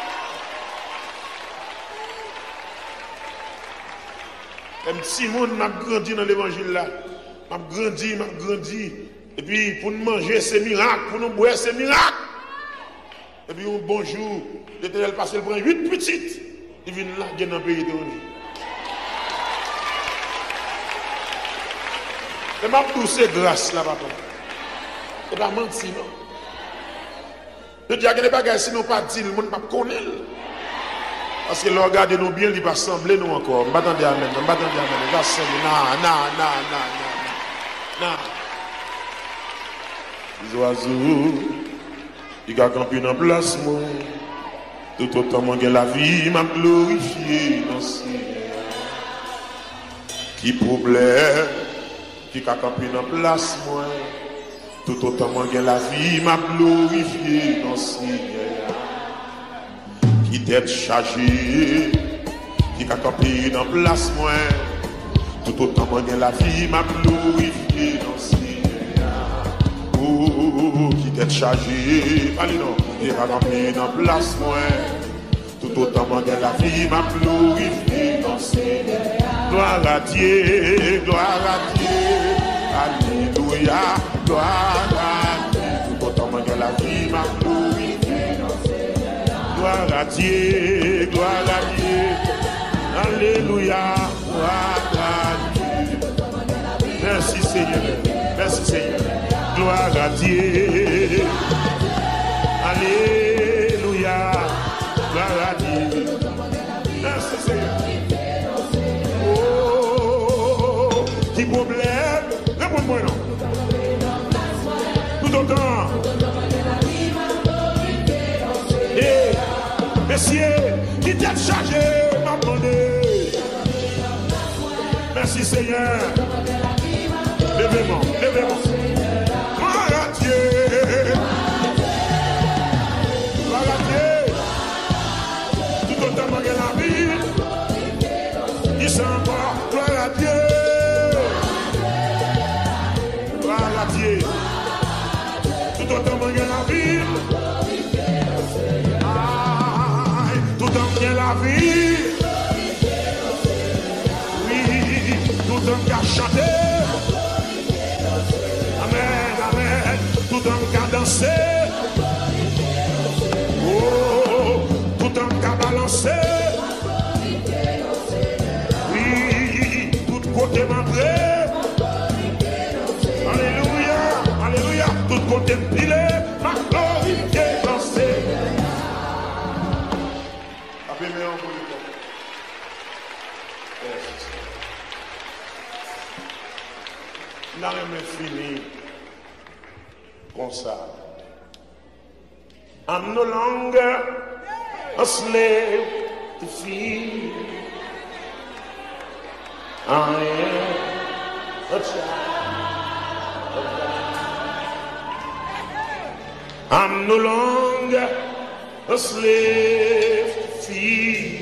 Un petit monde m'a grandi dans l'évangile là. M'a grandi. Et puis pour nous manger, c'est miracle. Pour nous boire, c'est miracle. Et puis un bon jour, l'Éternel passe, il prend 8 petites. Il vient là, dans le pays étranger. Et m'a poussé grâce là, papa. C'est pas menti, non? Je dis à quel bagage, si nous pas dit, le monde ne connaît pas. Parce que le regardez nous bien, il va sembler nous encore. Je ne m'attendais à même. Il va sembler. Non. Les oiseaux, ils ont campé dans la place, moi. Tout autant que la vie m'a glorifié dans ce qui problème, qui a campé dans la place, moi. Tout autant que la vie m'a glorifié dans ce qui t'est chargé, qui a campé dans la place, moi. Tout autant que la vie m'a glorifié dans ce qui t'est chargé, allez non, qui a campé dans la place, moi. Tout autant que la vie m'a glorifié dans ce gloire à Dieu, alléluia, gloire à Dieu. Tout autant que la vie m'a glorifié dans ce gloire à Dieu, alléluia, gloire à Dieu. Merci Seigneur, gloire à Dieu, alléluia, gloire à Dieu. Merci Seigneur. Oh, qui problème, réponds-moi non. Tout autant. Et, messieurs, qui t'est chargé, m'a demandé. Merci Seigneur. Levez-moi. Gloire à Dieu. Tout autant que la vie. Il s'en va. Gloire à Dieu. Tout autant que la vie. Tout autant que la vie. Oui, tout autant qu'à chanter. Amen. Tout autant qu'à danser. Oh, tout autant qu'à balancer. Oui, tout côté m'entrée. Alléluia, tout côté pilé, ma glorifié danser. Appelez-moi en bout de temps. N'a rien fini comme ça. I'm no longer a slave to fear. I am a child of God. I'm no longer a slave to fear.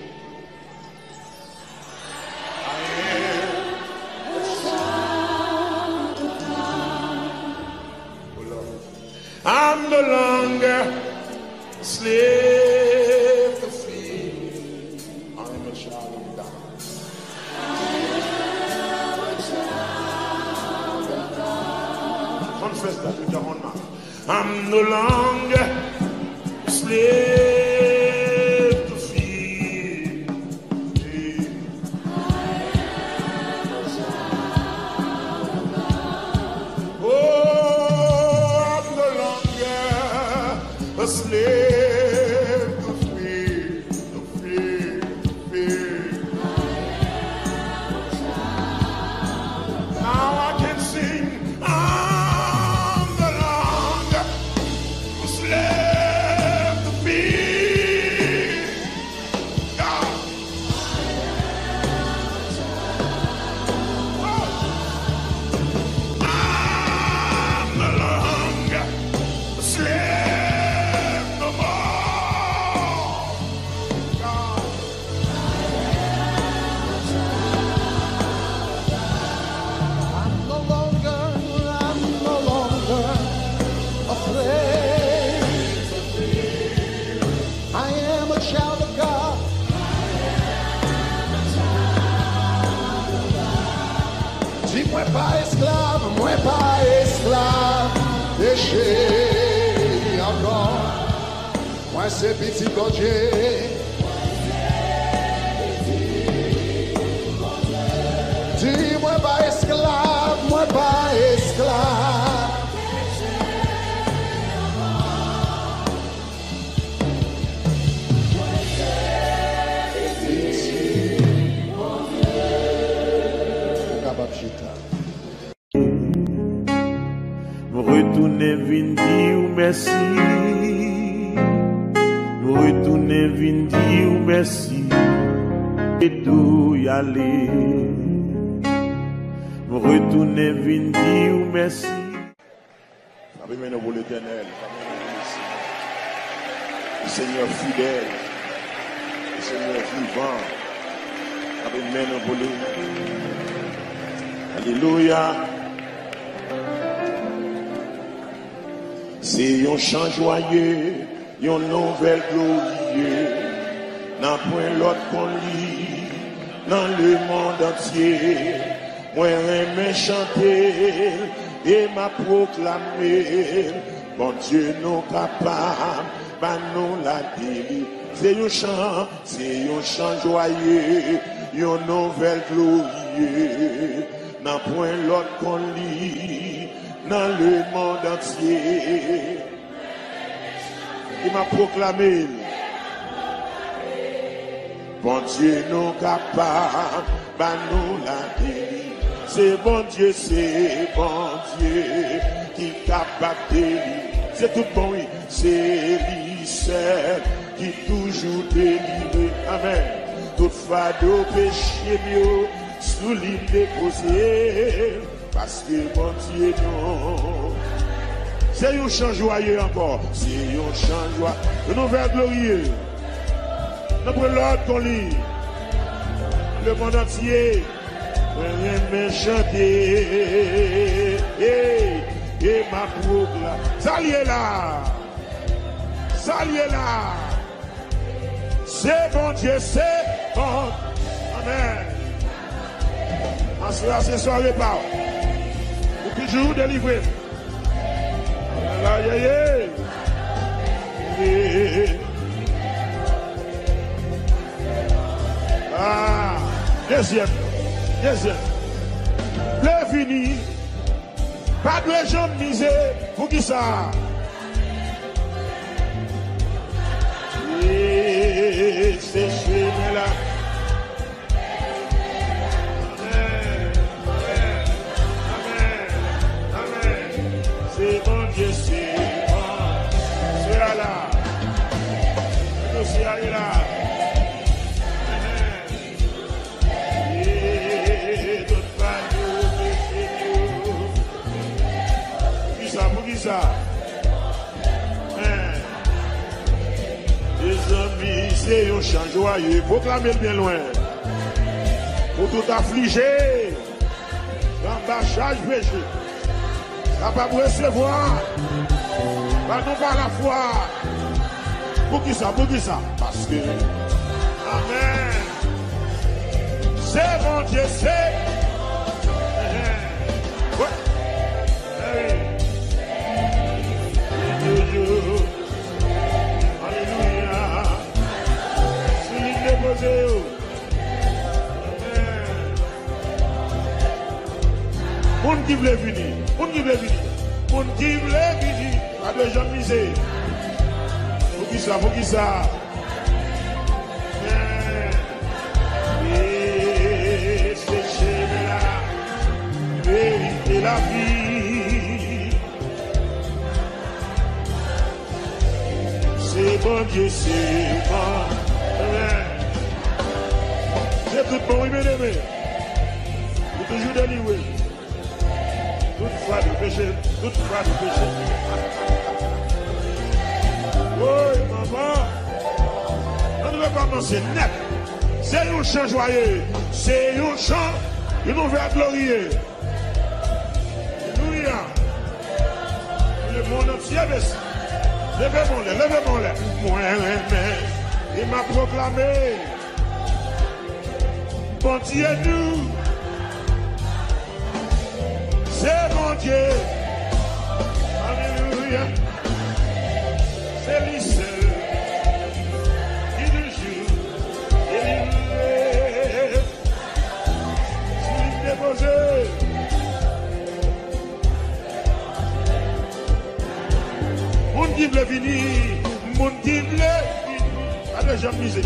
I'm no longer a slave to fear. I am a child of God. Confess that with your own mouth. I'm no longer a slave to fear. A slave to fear, Now I can sing, I'm the Lord. chéri encore. Moi c'est petit Dieu. Dis-moi pas esclave, moi pas esclave. Retourner vin dire merci. Retourner vin dire merci. Et d'où y aller. Retourner vin dire merci. Amen pour l'Éternel. Le Seigneur fidèle. Le Seigneur vivant. Amen pour lui. Alléluia. C'est un chant joyeux, une nouvelle glorieuse, n'a point l'autre qu'on lit dans le monde entier. Moi, j'aime chanter et m'a proclamé, bon Dieu, nous capables, bah nous la délivré. C'est un chant joyeux, une nouvelle glorieuse, n'a point l'autre qu'on lit dans le monde entier. Il m'a proclamé, bon Dieu nous capable, bah nous la délivre. C'est bon Dieu qui est capable de délivrer. C'est tout bon, oui. C'est lui seul qui toujours délivre. Amen. Toutefois, de péché mieux, sous l'île déposé. Parce que bon Dieu non. C'est un chant joyeux encore. C'est un chant joyeux. Le nouvel glorieux. Notre l'ordre qu'on lit. Le monde entier. Rien chanter. Et ma proclame. Salut là. Salut là. C'est bon Dieu, c'est bon. Amen. En cela, ce soir, pas. Toujours délivré. Ah, deuxième. Le fini. Pas de jambes misées. Pour qui ça? Et c'est chez là. C'est bon Dieu, c'est bon. C'est là. C'est là. Et d'autres panneaux, pour qui ça? Les amis, c'est un chant joyeux. Proclamez bien loin. Pour tout affligé. Dans ta charge péché. Capable de recevoir, pas nous par la foi. Pour qui ça? Parce que, Amen. C'est bon Dieu, c'est. Ouais. Alléluia. C'est l'île déposée. Amen. On qui veut venir. On qui veut venir. Pas de gens misés. Pour qui ça? Et c'est chez la vérité, la vie. C'est bon Dieu, c'est bon. C'est tout bon, oui, bien-aimé. Vous toujours délivré. Toutefois du péché. Oui, maman. On devait commencer net. C'est un chant joyeux. C'est un chant, une nouvelle glorieux. Alléluia. Le monde entier baisse. Levez-moi-les. Moi, il m'a proclamé. Bon Dieu, nous. C'est mon Dieu. Alléluia. Alléluia. C'est lui seul qui nous joue délivré. Sur lui déposé. Moun qui veut venir, moun qui veut venir. Allez, j'aime misé.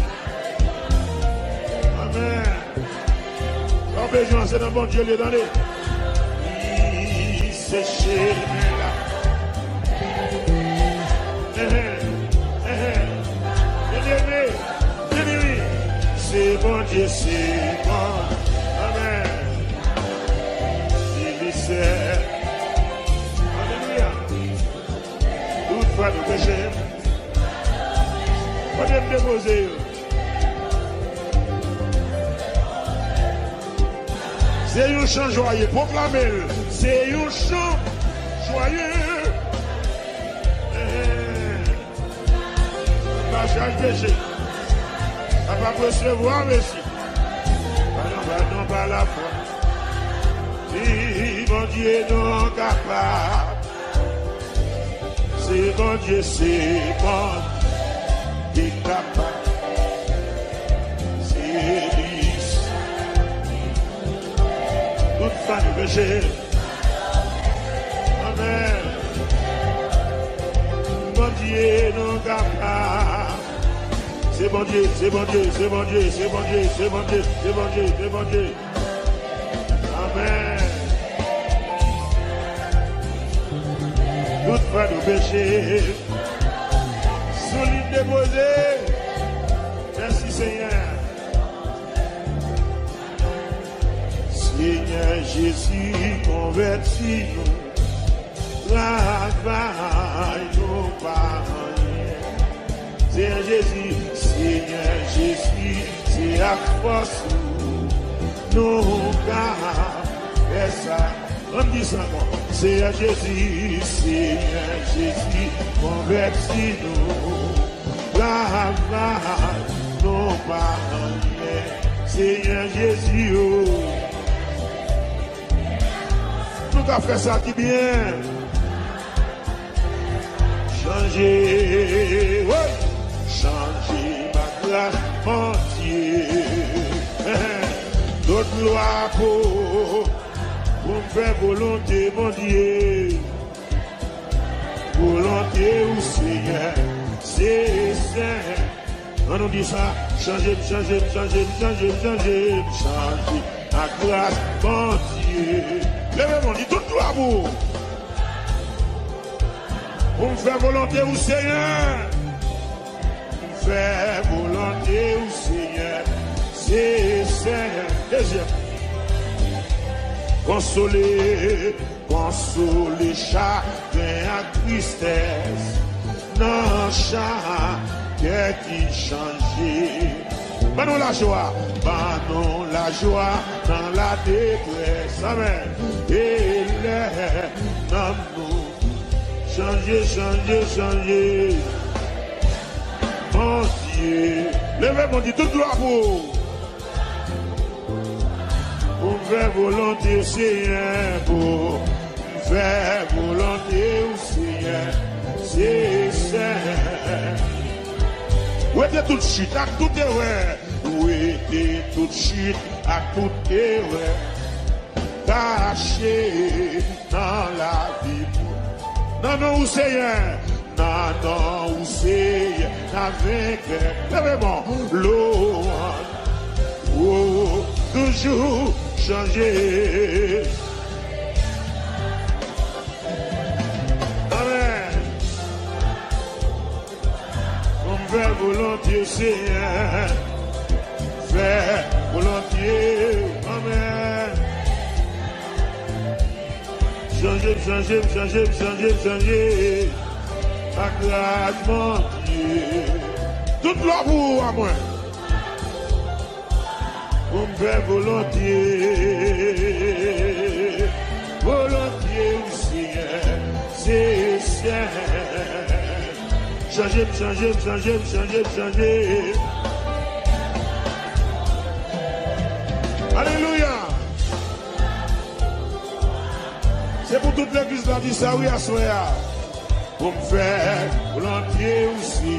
Amen. Pas besoin, c'est dans bon Dieu, les donner. Il s'est chez là. Bien-aimé, c'est bon Dieu, c'est bon. Amen. Il sait. Alléluia. Toutefois, nous péchons. Pas de me déposer. C'est un chant joyeux, proclamez-le. C'est un chant joyeux. Pas chaque péché. Ça va recevoir, merci. Pardon, pas la foi. Si mon Dieu non capable. C'est mon Dieu, c'est bon. Il est capable. C'est lisse. Toute femme de péché. Amen. Mon Dieu non capable. C'est bon Dieu, c'est bon Dieu, c'est bon Dieu, c'est bon Dieu, c'est bon Dieu, c'est bon Dieu, c'est bon Dieu. Amen. Toute femme de péché. Solide déposé. Merci Seigneur. Seigneur Jésus, convertis-nous. Travaille-nous par rien. Seigneur Jésus, c'est à force. Nous faire ça. On dit ça encore. Seigneur Jésus, convertis-nous. Travaille-nous par rien. Seigneur Jésus, oh. Nous avons fait ça qui bien. Changer, oui. Changer ma grâce entière. D'autres lois pour me faire volonté, mon Dieu. Volonté ou Seigneur, c'est saint. On nous dit ça. Changer ma grâce entière. Levez-moi, dit tout l'amour. Pour me faire volonté au Seigneur. Pour me faire volonté au Seigneur. C'est Seigneur. Deuxième. Consoler chacun à tristesse. Non, chacun qui change. Banon la joie dans la détresse. Amen. Et dans nous. Changer. Mon Dieu. Levez mon Dieu, toute gloire pour faire volonté au Seigneur. Pour faire volonté au Seigneur. C'est saint. Où était toute chute, à tout erreur. Où était toute chute, à tout erreur. Caché dans la vie. Non, où Seigneur. Non, où Seigneur. N'a vainqueur. Levez-moi. Louange. Oh, toujours changer. Faire volontiers, Seigneur. Faire volontiers. Amen. Changer. À grâce, mon Dieu. Toute l'amour à moi. Pour me faire volontiers. Volontiers, Seigneur. C'est Seigneur. Changer. Alléluia. C'est pour toute l'église là, dit ça, oui, à soya. pour me faire volontiers aussi.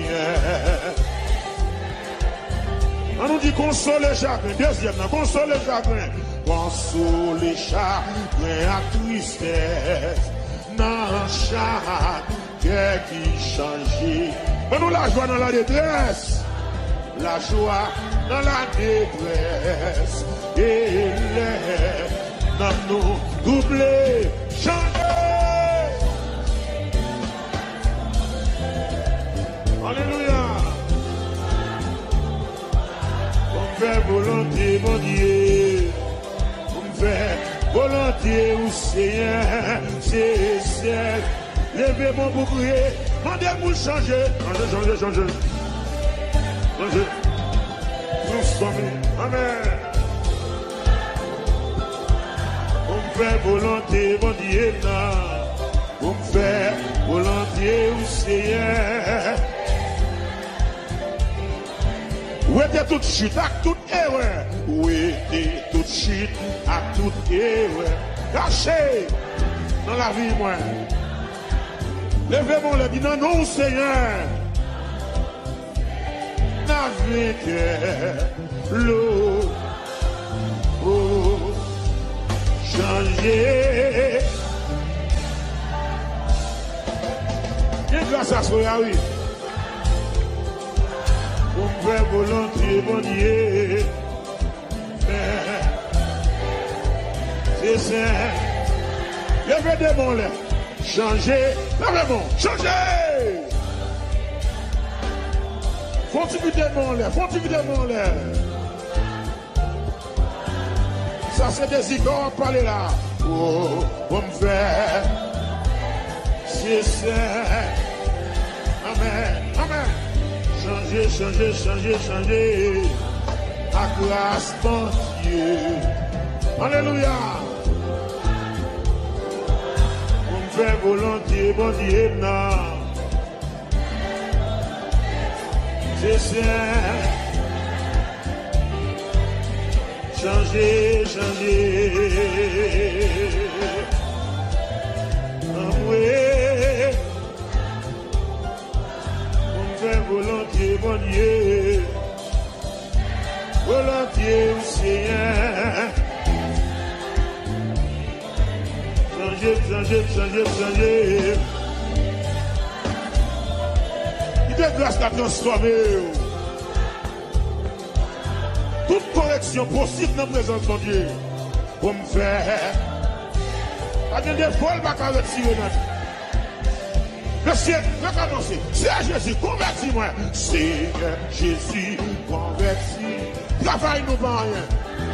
On nous dit consoler chagrin. Deuxième, consoler chagrin. Consoler chagrin à tristesse. Dans chaque cœur qui change. On nous la joie dans la détresse. La joie dans la détresse. Et l'air dans nous doubler. Changer. Alléluia. On fait volonté, mon Dieu. On fait volonté au Seigneur. C'est celle. Levez-moi pour prier. Demandez-moi changer. Changer. Changer. Nous sommes. Amen. On fait volonté, mon Dieu. On fait volonté au Seigneur. Où était toute chute à toute erreur? Où était toute chute à toute erreur? Caché dans la vie, moi. Levez-moi le dit non, non, Seigneur. Avec l'eau, oh, changer. Quelle grâce à soi, oui. On fait volonté, mon Dieu. C'est ça. Levez des mots là. Changer. Levez-moi. Changer. Faut-tu des mots là. Faut-tu des mots là. Ça c'est des icônes parler là. Oh, on me fait. C'est ça. Amen. Amen. Changer, changer, changer, changer. À grâce, mon Dieu. Alléluia. On me fait volonté, mon Dieu, non. C'est ça. Changer, changer. Oui. Volontiers, mon Dieu, volontiers au Seigneur. Changer, changer, changer, changer. Il te grâce à transformer. Toute correction possible dans la présence de mon Dieu. Pour me faire. Pas de défaut, pas qu'à retirer notre. Le ciel, je vais annoncer. Seigneur Jésus, convertis-moi. Seigneur Jésus, convertis. Travaille nous pas rien.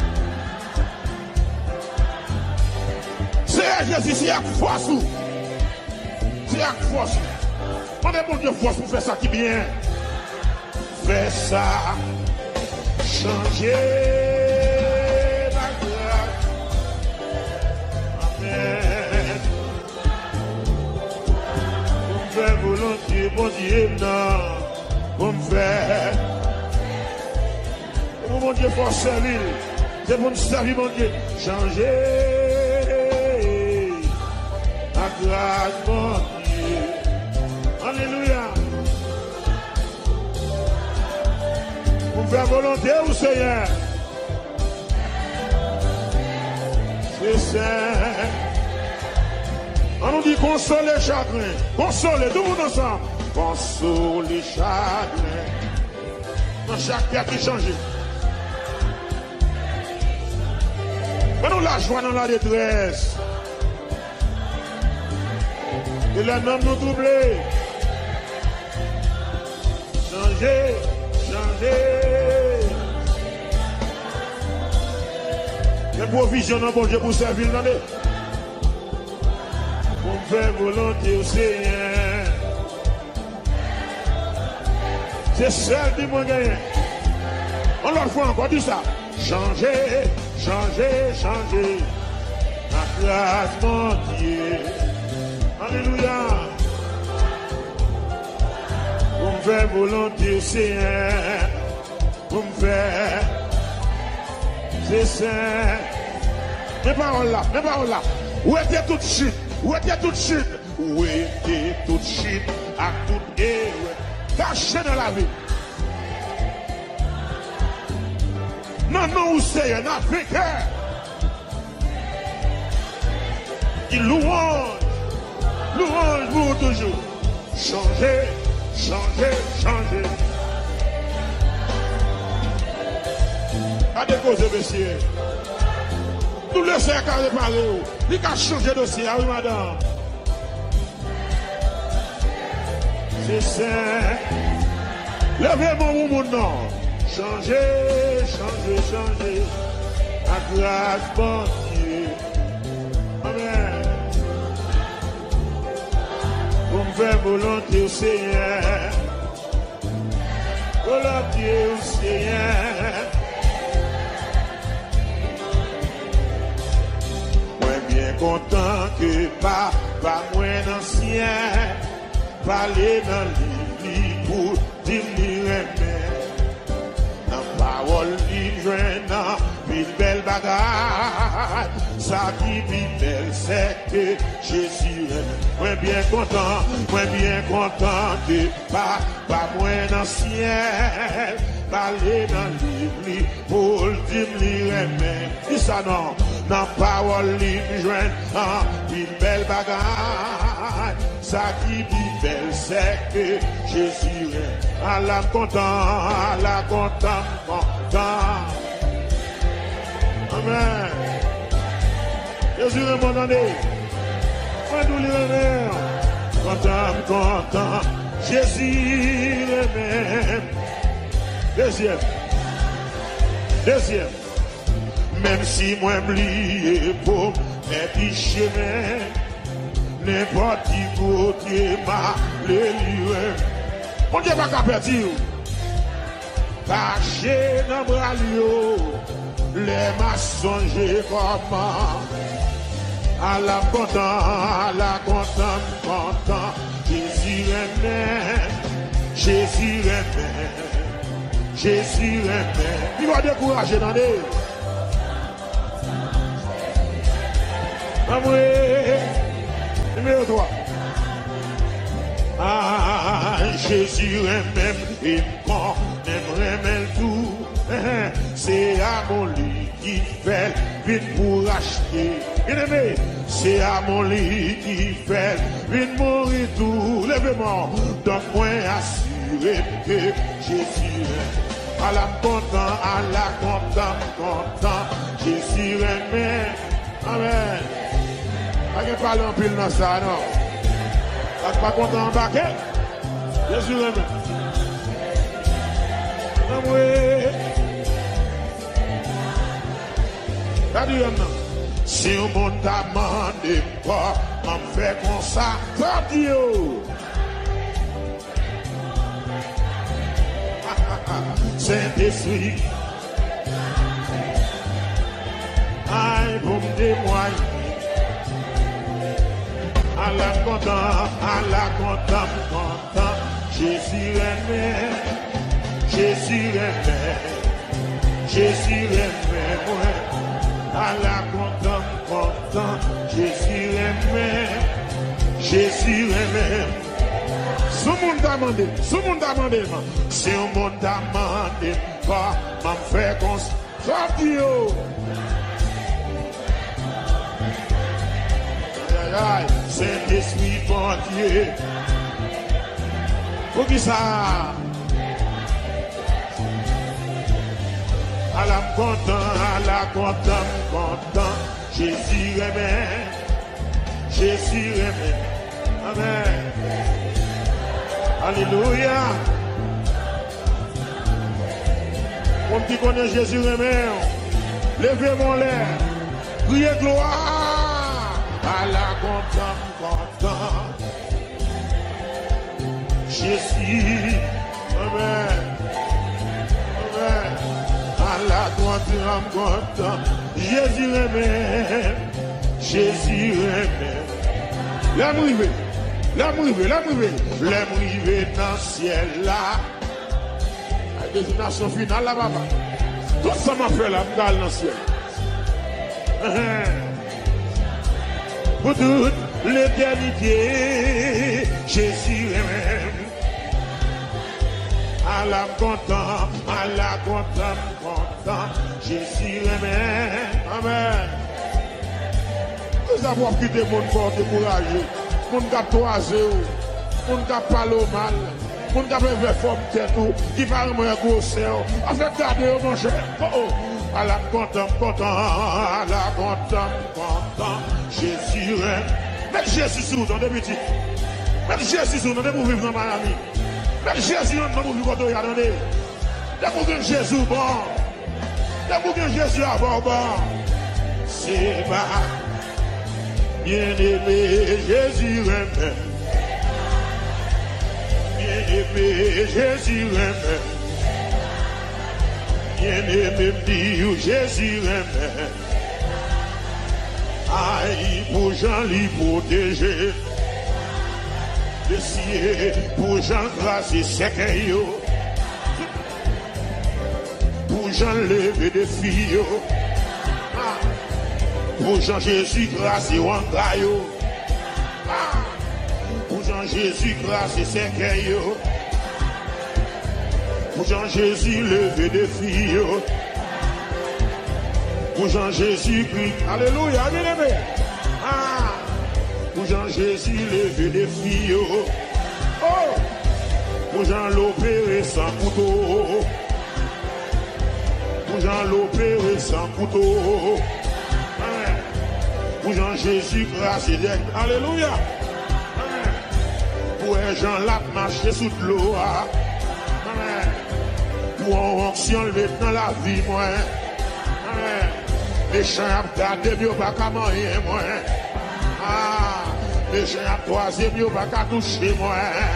Seigneur Jésus, c'est avec force. C'est avec force. On est bon Dieu force pour faire ça qui est bien. Fais ça. Changer ma grâce. Amen. Volontiers, mon Dieu, non, pour me faire. Mon Dieu, pour servir. C'est pour me servir, mon Dieu. Changer à grâce, mon Dieu. Alléluia. Pour me faire volonté au Seigneur. C'est ça. On nous dit consoler chagrin. Consoler, tout le monde ensemble. Consoler chagrin. Dans chaque cœur qui change. On nous la joie dans la détresse. Et les noms nous doubler. Changer, changer. Les provisions dans bon Dieu pour servir dans les. On fait volonté au Seigneur. C'est celle du moins gagné. On leur fait encore dit ça. Changer, changer, changer. La grâce, mon Dieu. Alléluia. On fait volonté au Seigneur. On fait. C'est ça. Mes paroles là, mes paroles là. Où était toute chute? Où était toute chute? Où était toute chute à toute guerre? Caché dans la vie. Non, non, où c'est un Africain? Il louange pour toujours. Changer, changer, changer. À déposer, monsieur. Tout le cercle a réparé. Il a changé de dossier, oui, madame. C'est ça. Levez mon monde, non. Changer, changer, changer. À grâce, bon Dieu. Amen. Pour me faire volonté au Seigneur. Volonté au Seigneur. Moi bien content que papa moins ancien. Parler dans le lit pour dire dans parole livre dans une belle bagarre. Ça qui vit belle, c'est que Jésus est. Moi bien content que papa moins ancien. Parler dans le lit pour dire dis ça non. Dans parole livre dans une belle bagarre. Ça qui vit belle, c'est que Jésus est. À la content, content. Amen. Jésus est mon année. Moi, nous le content. Jésus est même. Deuxième. Même si moi oublié pour mes petits chemins. N'importe qui côté ma l'élue. Mon Dieu va qu'à perdre. Caché dans bras les mensonges comment. À la content. Jésus aimé. Il va décourager dans les. Numéro 3. Ah, Jésus aime, il m'aime tout. C'est à mon lit qui fait vite pour acheter. Bien-aimé, c'est à mon lit qui fait vite mourir tout. Levez-moi, donc moi assuré que Jésus aime. À la content, Jésus aime. Amen. Pas de parler en pile dans ça, non. Pas content en baquet. Jésus aime. Si on monte à demander quoi, on fait comme ça, quand Dieu. Saint-Esprit. Aïe, pour me témoigner. À la content, Jésus aimé, moi. À la content, Jésus aimé. Si on demande, si on demande, pas m'en fait qu'on sortir. Saint-Esprit, bon Dieu. Pour qui ça? À la content, Jésus aimé. Amen. Alléluia. On dit qu'on est Jésus aimé. Levez mon l'air. Criez gloire. À la content. Jésus. Amen. À la content. Jésus aimé. L'amour arrivé dans le ciel là. La destination finale là, papa. Tout ça m'a fait là, dans le ciel. Pour tout. l'éternité, Jésus même. À la content, Jésus même. Amen. Nous avons quitté mon corps découragé, mon gars toisé, mon gars parle mal, mon gars veut forme tête, qui va me grosser. En fait, gardez mon cher. À la content, Jésus même. Mettez Jésus sur nous, petit. Mettez Jésus sur nous, pour vivre dans Miami. Mettez Jésus sur nous, pour vivre dans Miami. Pour que Jésus bon. Pour que Jésus a bon. C'est pas bien-aimé Jésus même. Bien-aimé Jésus même. Bien-aimé Jésus même. Aïe, pour Jean l'y protéger. Le ciel, pour Jean grâce et sécueil. Pour Jean lever des filles. Pour Jean Jésus grâce et wangayo. Pour Jean Jésus grâce et sécueil. Pour Jean Jésus lever des filles. Pour Jean Jésus Christ, alléluia, bien-aimé. Pour Jean Jésus lever des filles. Oh, pour Jean l'opérer sans couteau. Pour Jean l'opérer sans couteau. Pour Jean Jésus grâce et d'aide, alléluia. Pour Jean l'a marché sous l'eau. Pour en onction lever dans la vie, moi. Les chiens à garder mieux pas qu'à manger moi. Les chiens à croiser mieux pas qu'à toucher moi.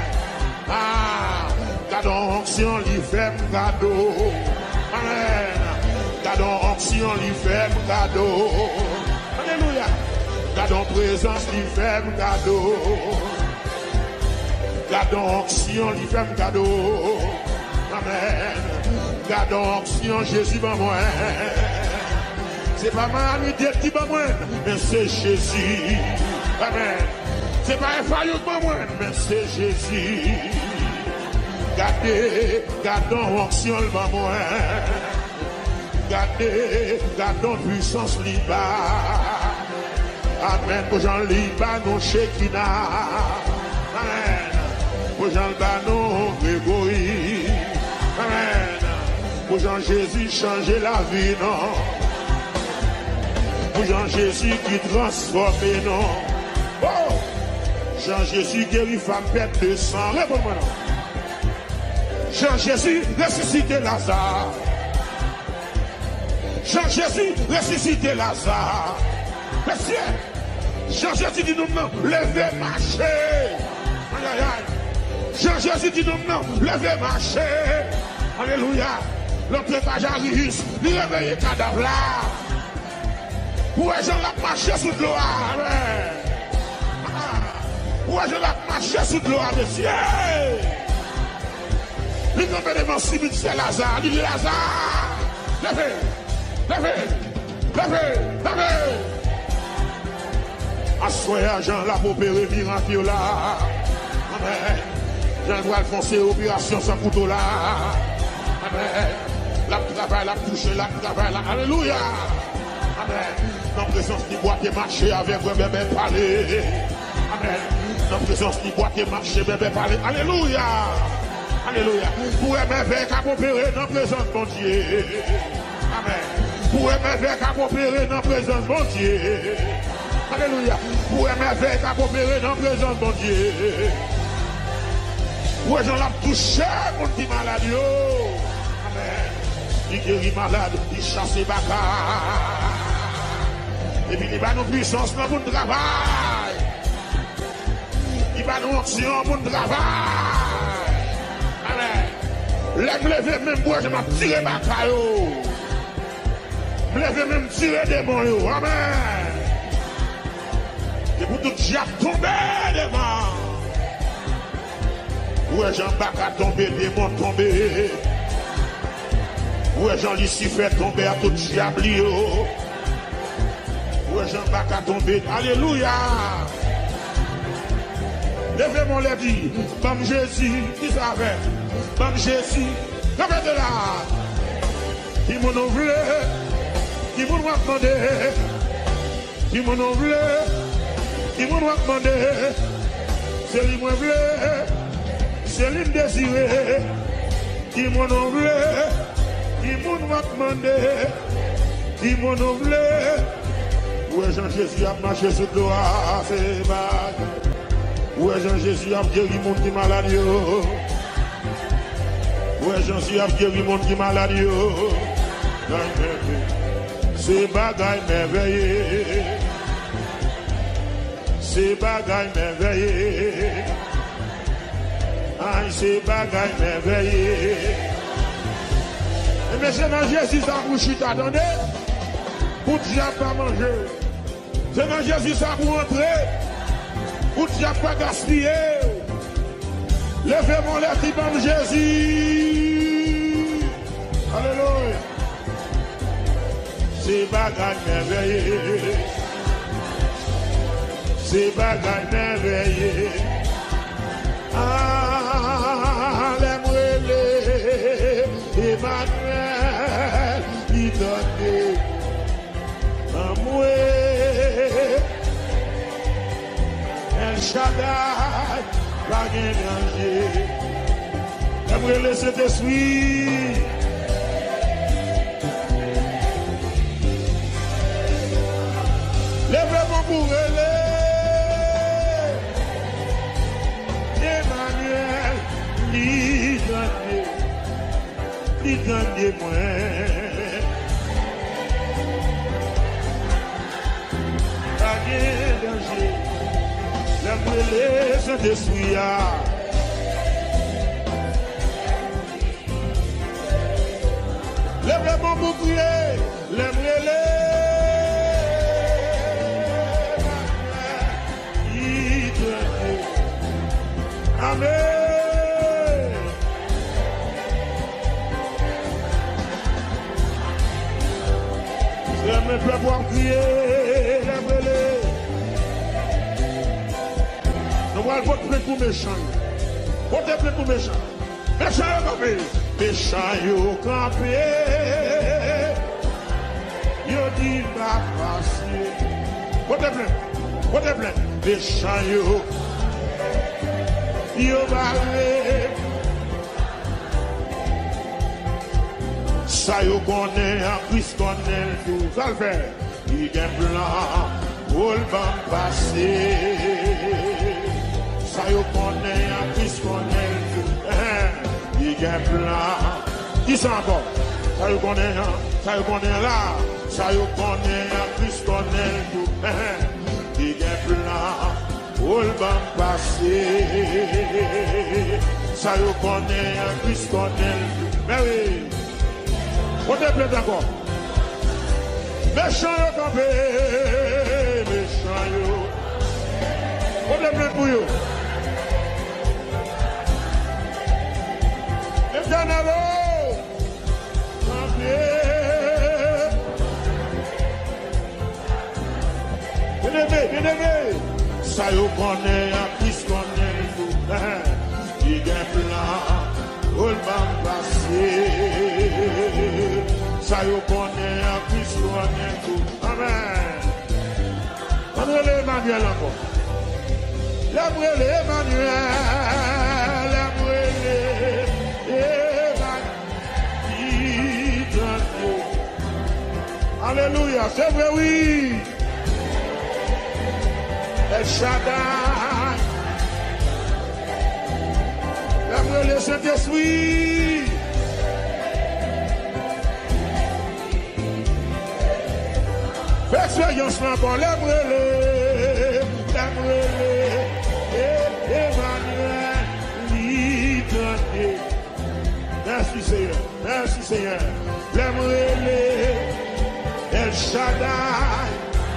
Gardons onction li fait cadeau. Amen. Gardons onction li fait cadeau. Alléluia. Gardons présence li fait cadeau. Gardons onction li fait cadeau. Amen. Gardons onction Jésus va moi. C'est pas ma amitié qui va moi, mais c'est Jésus. Amen. C'est pas un faillot pour moi, mais c'est Jésus. Gardons onction le moi. Gardons puissance liba. Amen. Pour Jean liba, non Shekina. Amen. Pour Jean liba, non Grégory. Amen. Pour Jean Jésus changer la vie, non. Pour Jean Jésus qui transforme, non. Oh! Jean Jésus guérit femme bête de sang. Réponds-moi non. Jean Jésus ressuscite Lazare. Jean Jésus ressuscite Lazare. Monsieur, Jean Jésus dit nous non, levez, marchez. Aïe aïe aïe. Jean Jésus dit nous non, levez, marchez. Alléluia. L'autre pas Jairus, il réveille cadavre là. Où est-ce que la marché sous de l'eau? Où est-ce que la marché sous de l'eau, monsieur? Il y a des civils, c'est Lazare. Il dit Lazare. Levez. Assoyez Jean là pour opérer miracle là. Amen. Jean doit foncer opération sans couteau là. Amen. La travail, la touche, la travail là. Alléluia. Amen. Dans présence qui boit et marcher avec un bébé parler. Amen. Dans présence qui boit et marcher bébé parler. Alléluia. Alléluia. Pour aimer avec à opérer dans présence mon Dieu. Amen. Pour aimer avec à opérer dans présence mon Dieu. Alléluia. Pour aimer avec à opérer dans présence mon Dieu. Pour j'en l'a touché mon petit malade. Amen. Il guérit malade, il chasse les bagages. Et puis il va nous puissance dans mon travail. Il va nous action pour le travail. Amen. Lève même moi, je m'ai tiré ma caillou. Lève même tirer des bons. Amen. Et pour tout diable tomber devant. Où est Jean-Baptiste a tombé, démon tombé. Où est Jean-Lucifer tombé à tout diable. Où est Jean-Baptiste a tombé. Alléluia. Levez mon lèvre, dit, Bam Jésus, qui savait, Bam Jésus, levez de là, qui m'en ouvre, qui m'en va demander, qui m'en ouvre, qui m'en va demander, c'est lui m'en veut, c'est lui désiré, qui m'en ouvre, qui m'en va demander, qui m'en ouvre, où est Jean-Jésus a marché sur le doigt, c'est bague. Où est Jean-Jésus a guéri mon qui malade? Où est Jean-Jésus a guéri mon qui malade? C'est bagaille merveilleux. C'est bagaille merveilleux. Aïe, c'est bagaille merveilleux. Et mais c'est dans Jésus ça pour chita, attendez. Pour diable pas manger. C'est dans Jésus ça pour entrer. Pour diable pas gaspiller. Levez mon lèvre, dit Jésus. Alléluia. C'est bagaille merveilleux. C'est bagaille merveilleux. Ah, l'aimerait Emmanuel, il donne amoué. El Shaddai, la guénanger. L'aimerait le Saint-Esprit. Lèvez mon bourrelé. Emmanuel, il donne moi. Pas de danger, l'aimerait Saint-Esprit. Lèvez mon bouclier, l'aimerait. Amen. C'est mes peuples pour crier, lève-les. Nous allons voter pour méchants. Votez pour méchants. Méchants au campé. Méchants au campé. Yo dit pas passer. Votez plein. Votez plein. Méchants au yo balé ça yo connaît en Christ connaît tout ça le fait il gagne plan pour le vent passer ça yo connaît en Christ connaît tout il gagne plan qui ça encore ça yo connaît là ça yo connaît en Christ connaît tout il gagne plan pour le vent passer, ça y connaît, un Christ connaît. Mais oui, on te plaît encore. Méchant yo campé, méchant yo. On te plaît pour yo. Éternel, campé. Bien-aimé. Ça y connaît, un Christ connaît tout. Il gagne plan, on va passer. Ça y connaît, un Christ connaît tout. Amen. On va l'Emmanuel encore. Emmanuel. Alléluia, c'est vrai, oui. El Shaddai, l'amour le Saint-Esprit. Fais expérience encore, l'amour Emmanuel, l'identité. Merci Seigneur, l'amour El Shaddai.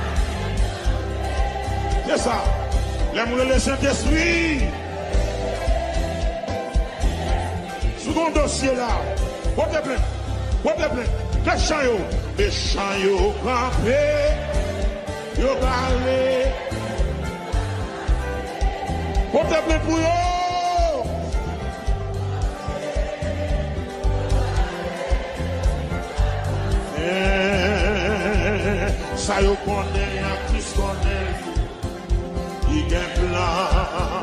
C'est ça, l'amour le Saint-Esprit. Second dossier là, portez plein, les chants yo campé, yo parlé. Contemplez pour eux. Ça y est, connaît, Christ connaît. Il est blanc.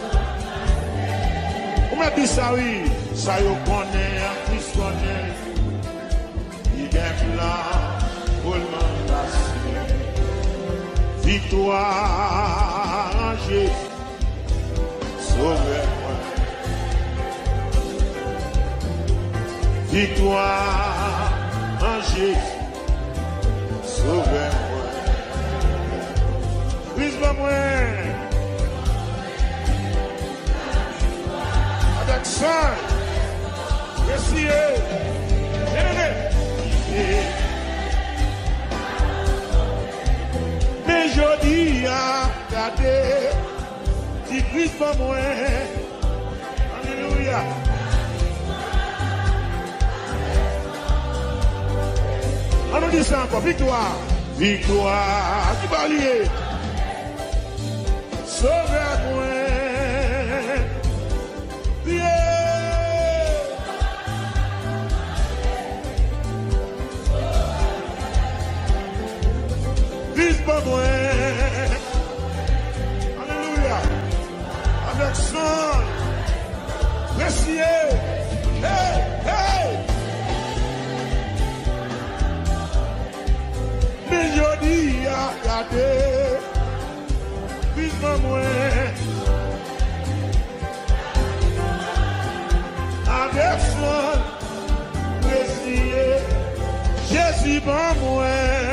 On m'a dit ça, oui. Ça y est, connaît, Christ connaît. Il est blanc. Pour l'embrasser. Victoire en Jésus. Sauvez-moi. Victoire en Jésus. Sauvez-moi. Brise-moi. Avec ça. Essayez. Mais je dis à garder. Si Christ pas moi. Alléluia. On nous dit ça encore. Victoire. Victoire. Qui va lier? Sauvez-moi. Christ pas moi. Alléluia. Avec son. Messieurs. Hey, hey. Mais je dis à garder. Christ pas moi. Avec son. Messieurs. Jésus pas moi.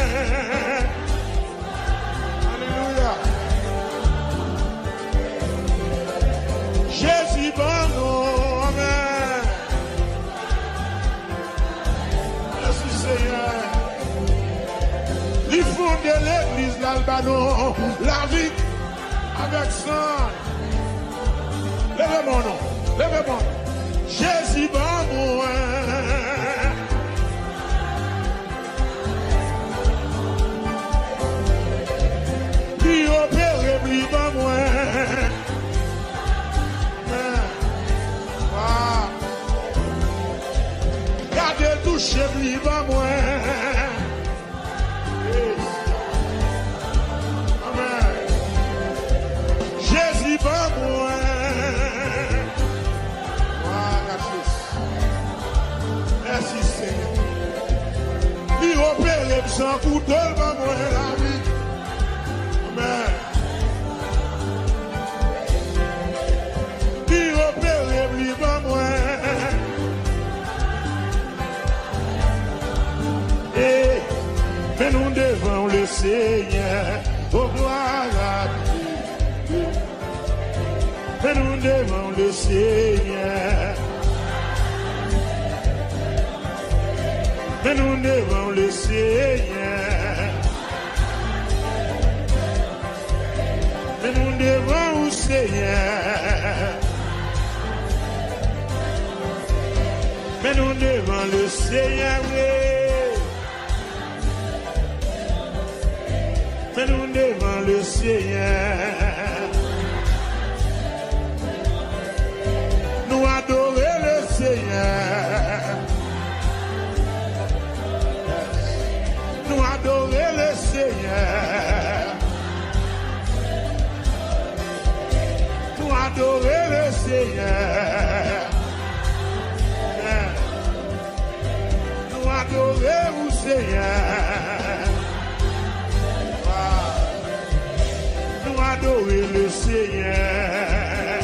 Jésus bon nom, amen. Merci Seigneur. Il fonde l'église l'Albano, la vie avec sang. Levez mon nom, levez mon nom. Jésus bon nom. Lui opéré, lui bon moi. Gardez touché, lui va moi. Amen. Jésus va moi. Merci Seigneur. Lui opéré sans couteau, va moi la vie. Amen. Lui opéré, lui va moi. Mais nous devons le Seigneur, oh gloire à Dieu. Mais nous devons le Seigneur. Mais nous devons le Seigneur. Mais nous devons le Seigneur. Mais nous devons le Seigneur. Mais nous devons le Seigneur. Nous adorer le Seigneur. Nous adorer le Seigneur. Nous adorer le Seigneur. Nous adorer le Seigneur. Nous adorer le Seigneur.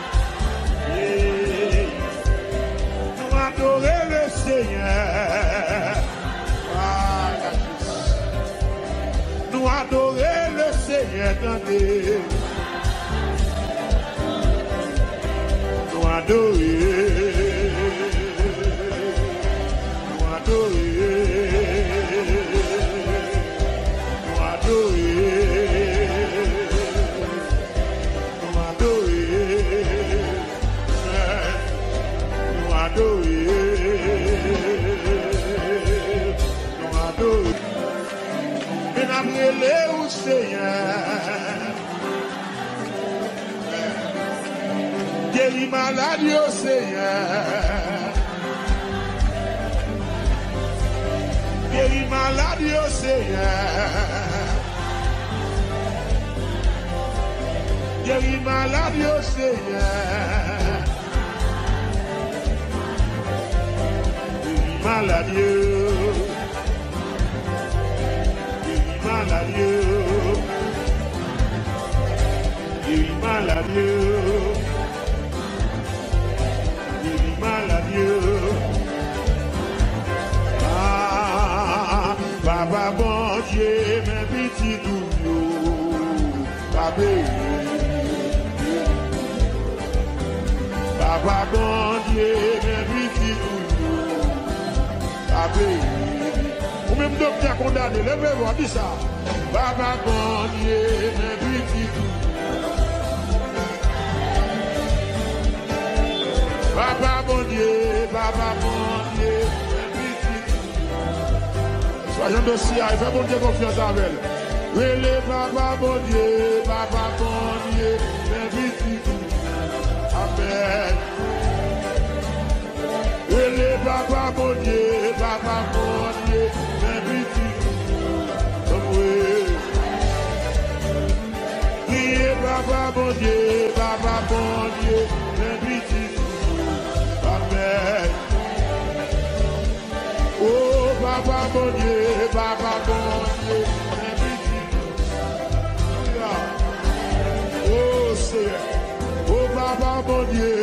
Yeah. Nous adorer le Seigneur. Nous adorer le Seigneur. Attendez. Nous adorer. Nous adorer. Nous adorer. Guéris maladie au Seigneur. Guéris maladie au Seigneur. Guéris maladie au Seigneur. Guéris maladie. Guéris maladie. Guéris maladie. Guéris maladie. Papa bon Dieu, mes petits doux, Papa bon Dieu, mes petits doux, Papa. Ou même docteur condamné, levez-vous, dis ça. Papa bon Dieu, mes petits doux. Papa bon Dieu, Papa bon Dieu. Soyons dossiers, il fait bon Dieu confiance avec elle. Oui, le papa bon Dieu, mes petits. Amen. Oui, le papa bon Dieu, mes petits. Oui. Oui, papa bon Dieu, mes petits. Amen. Oh, Papa bon Dieu, mes petits. Oh, Seigneur. Oh, Papa bon Dieu.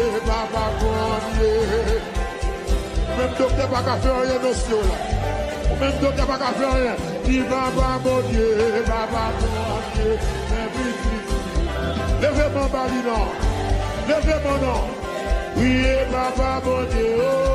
Même docteur pas qu'à faire rien dans ce là. Même docteur pas qu'à faire rien. Dis Papa bon Dieu, mes petits. Levez mon bali non. Levez mon nom. Oui, Papa bon Dieu.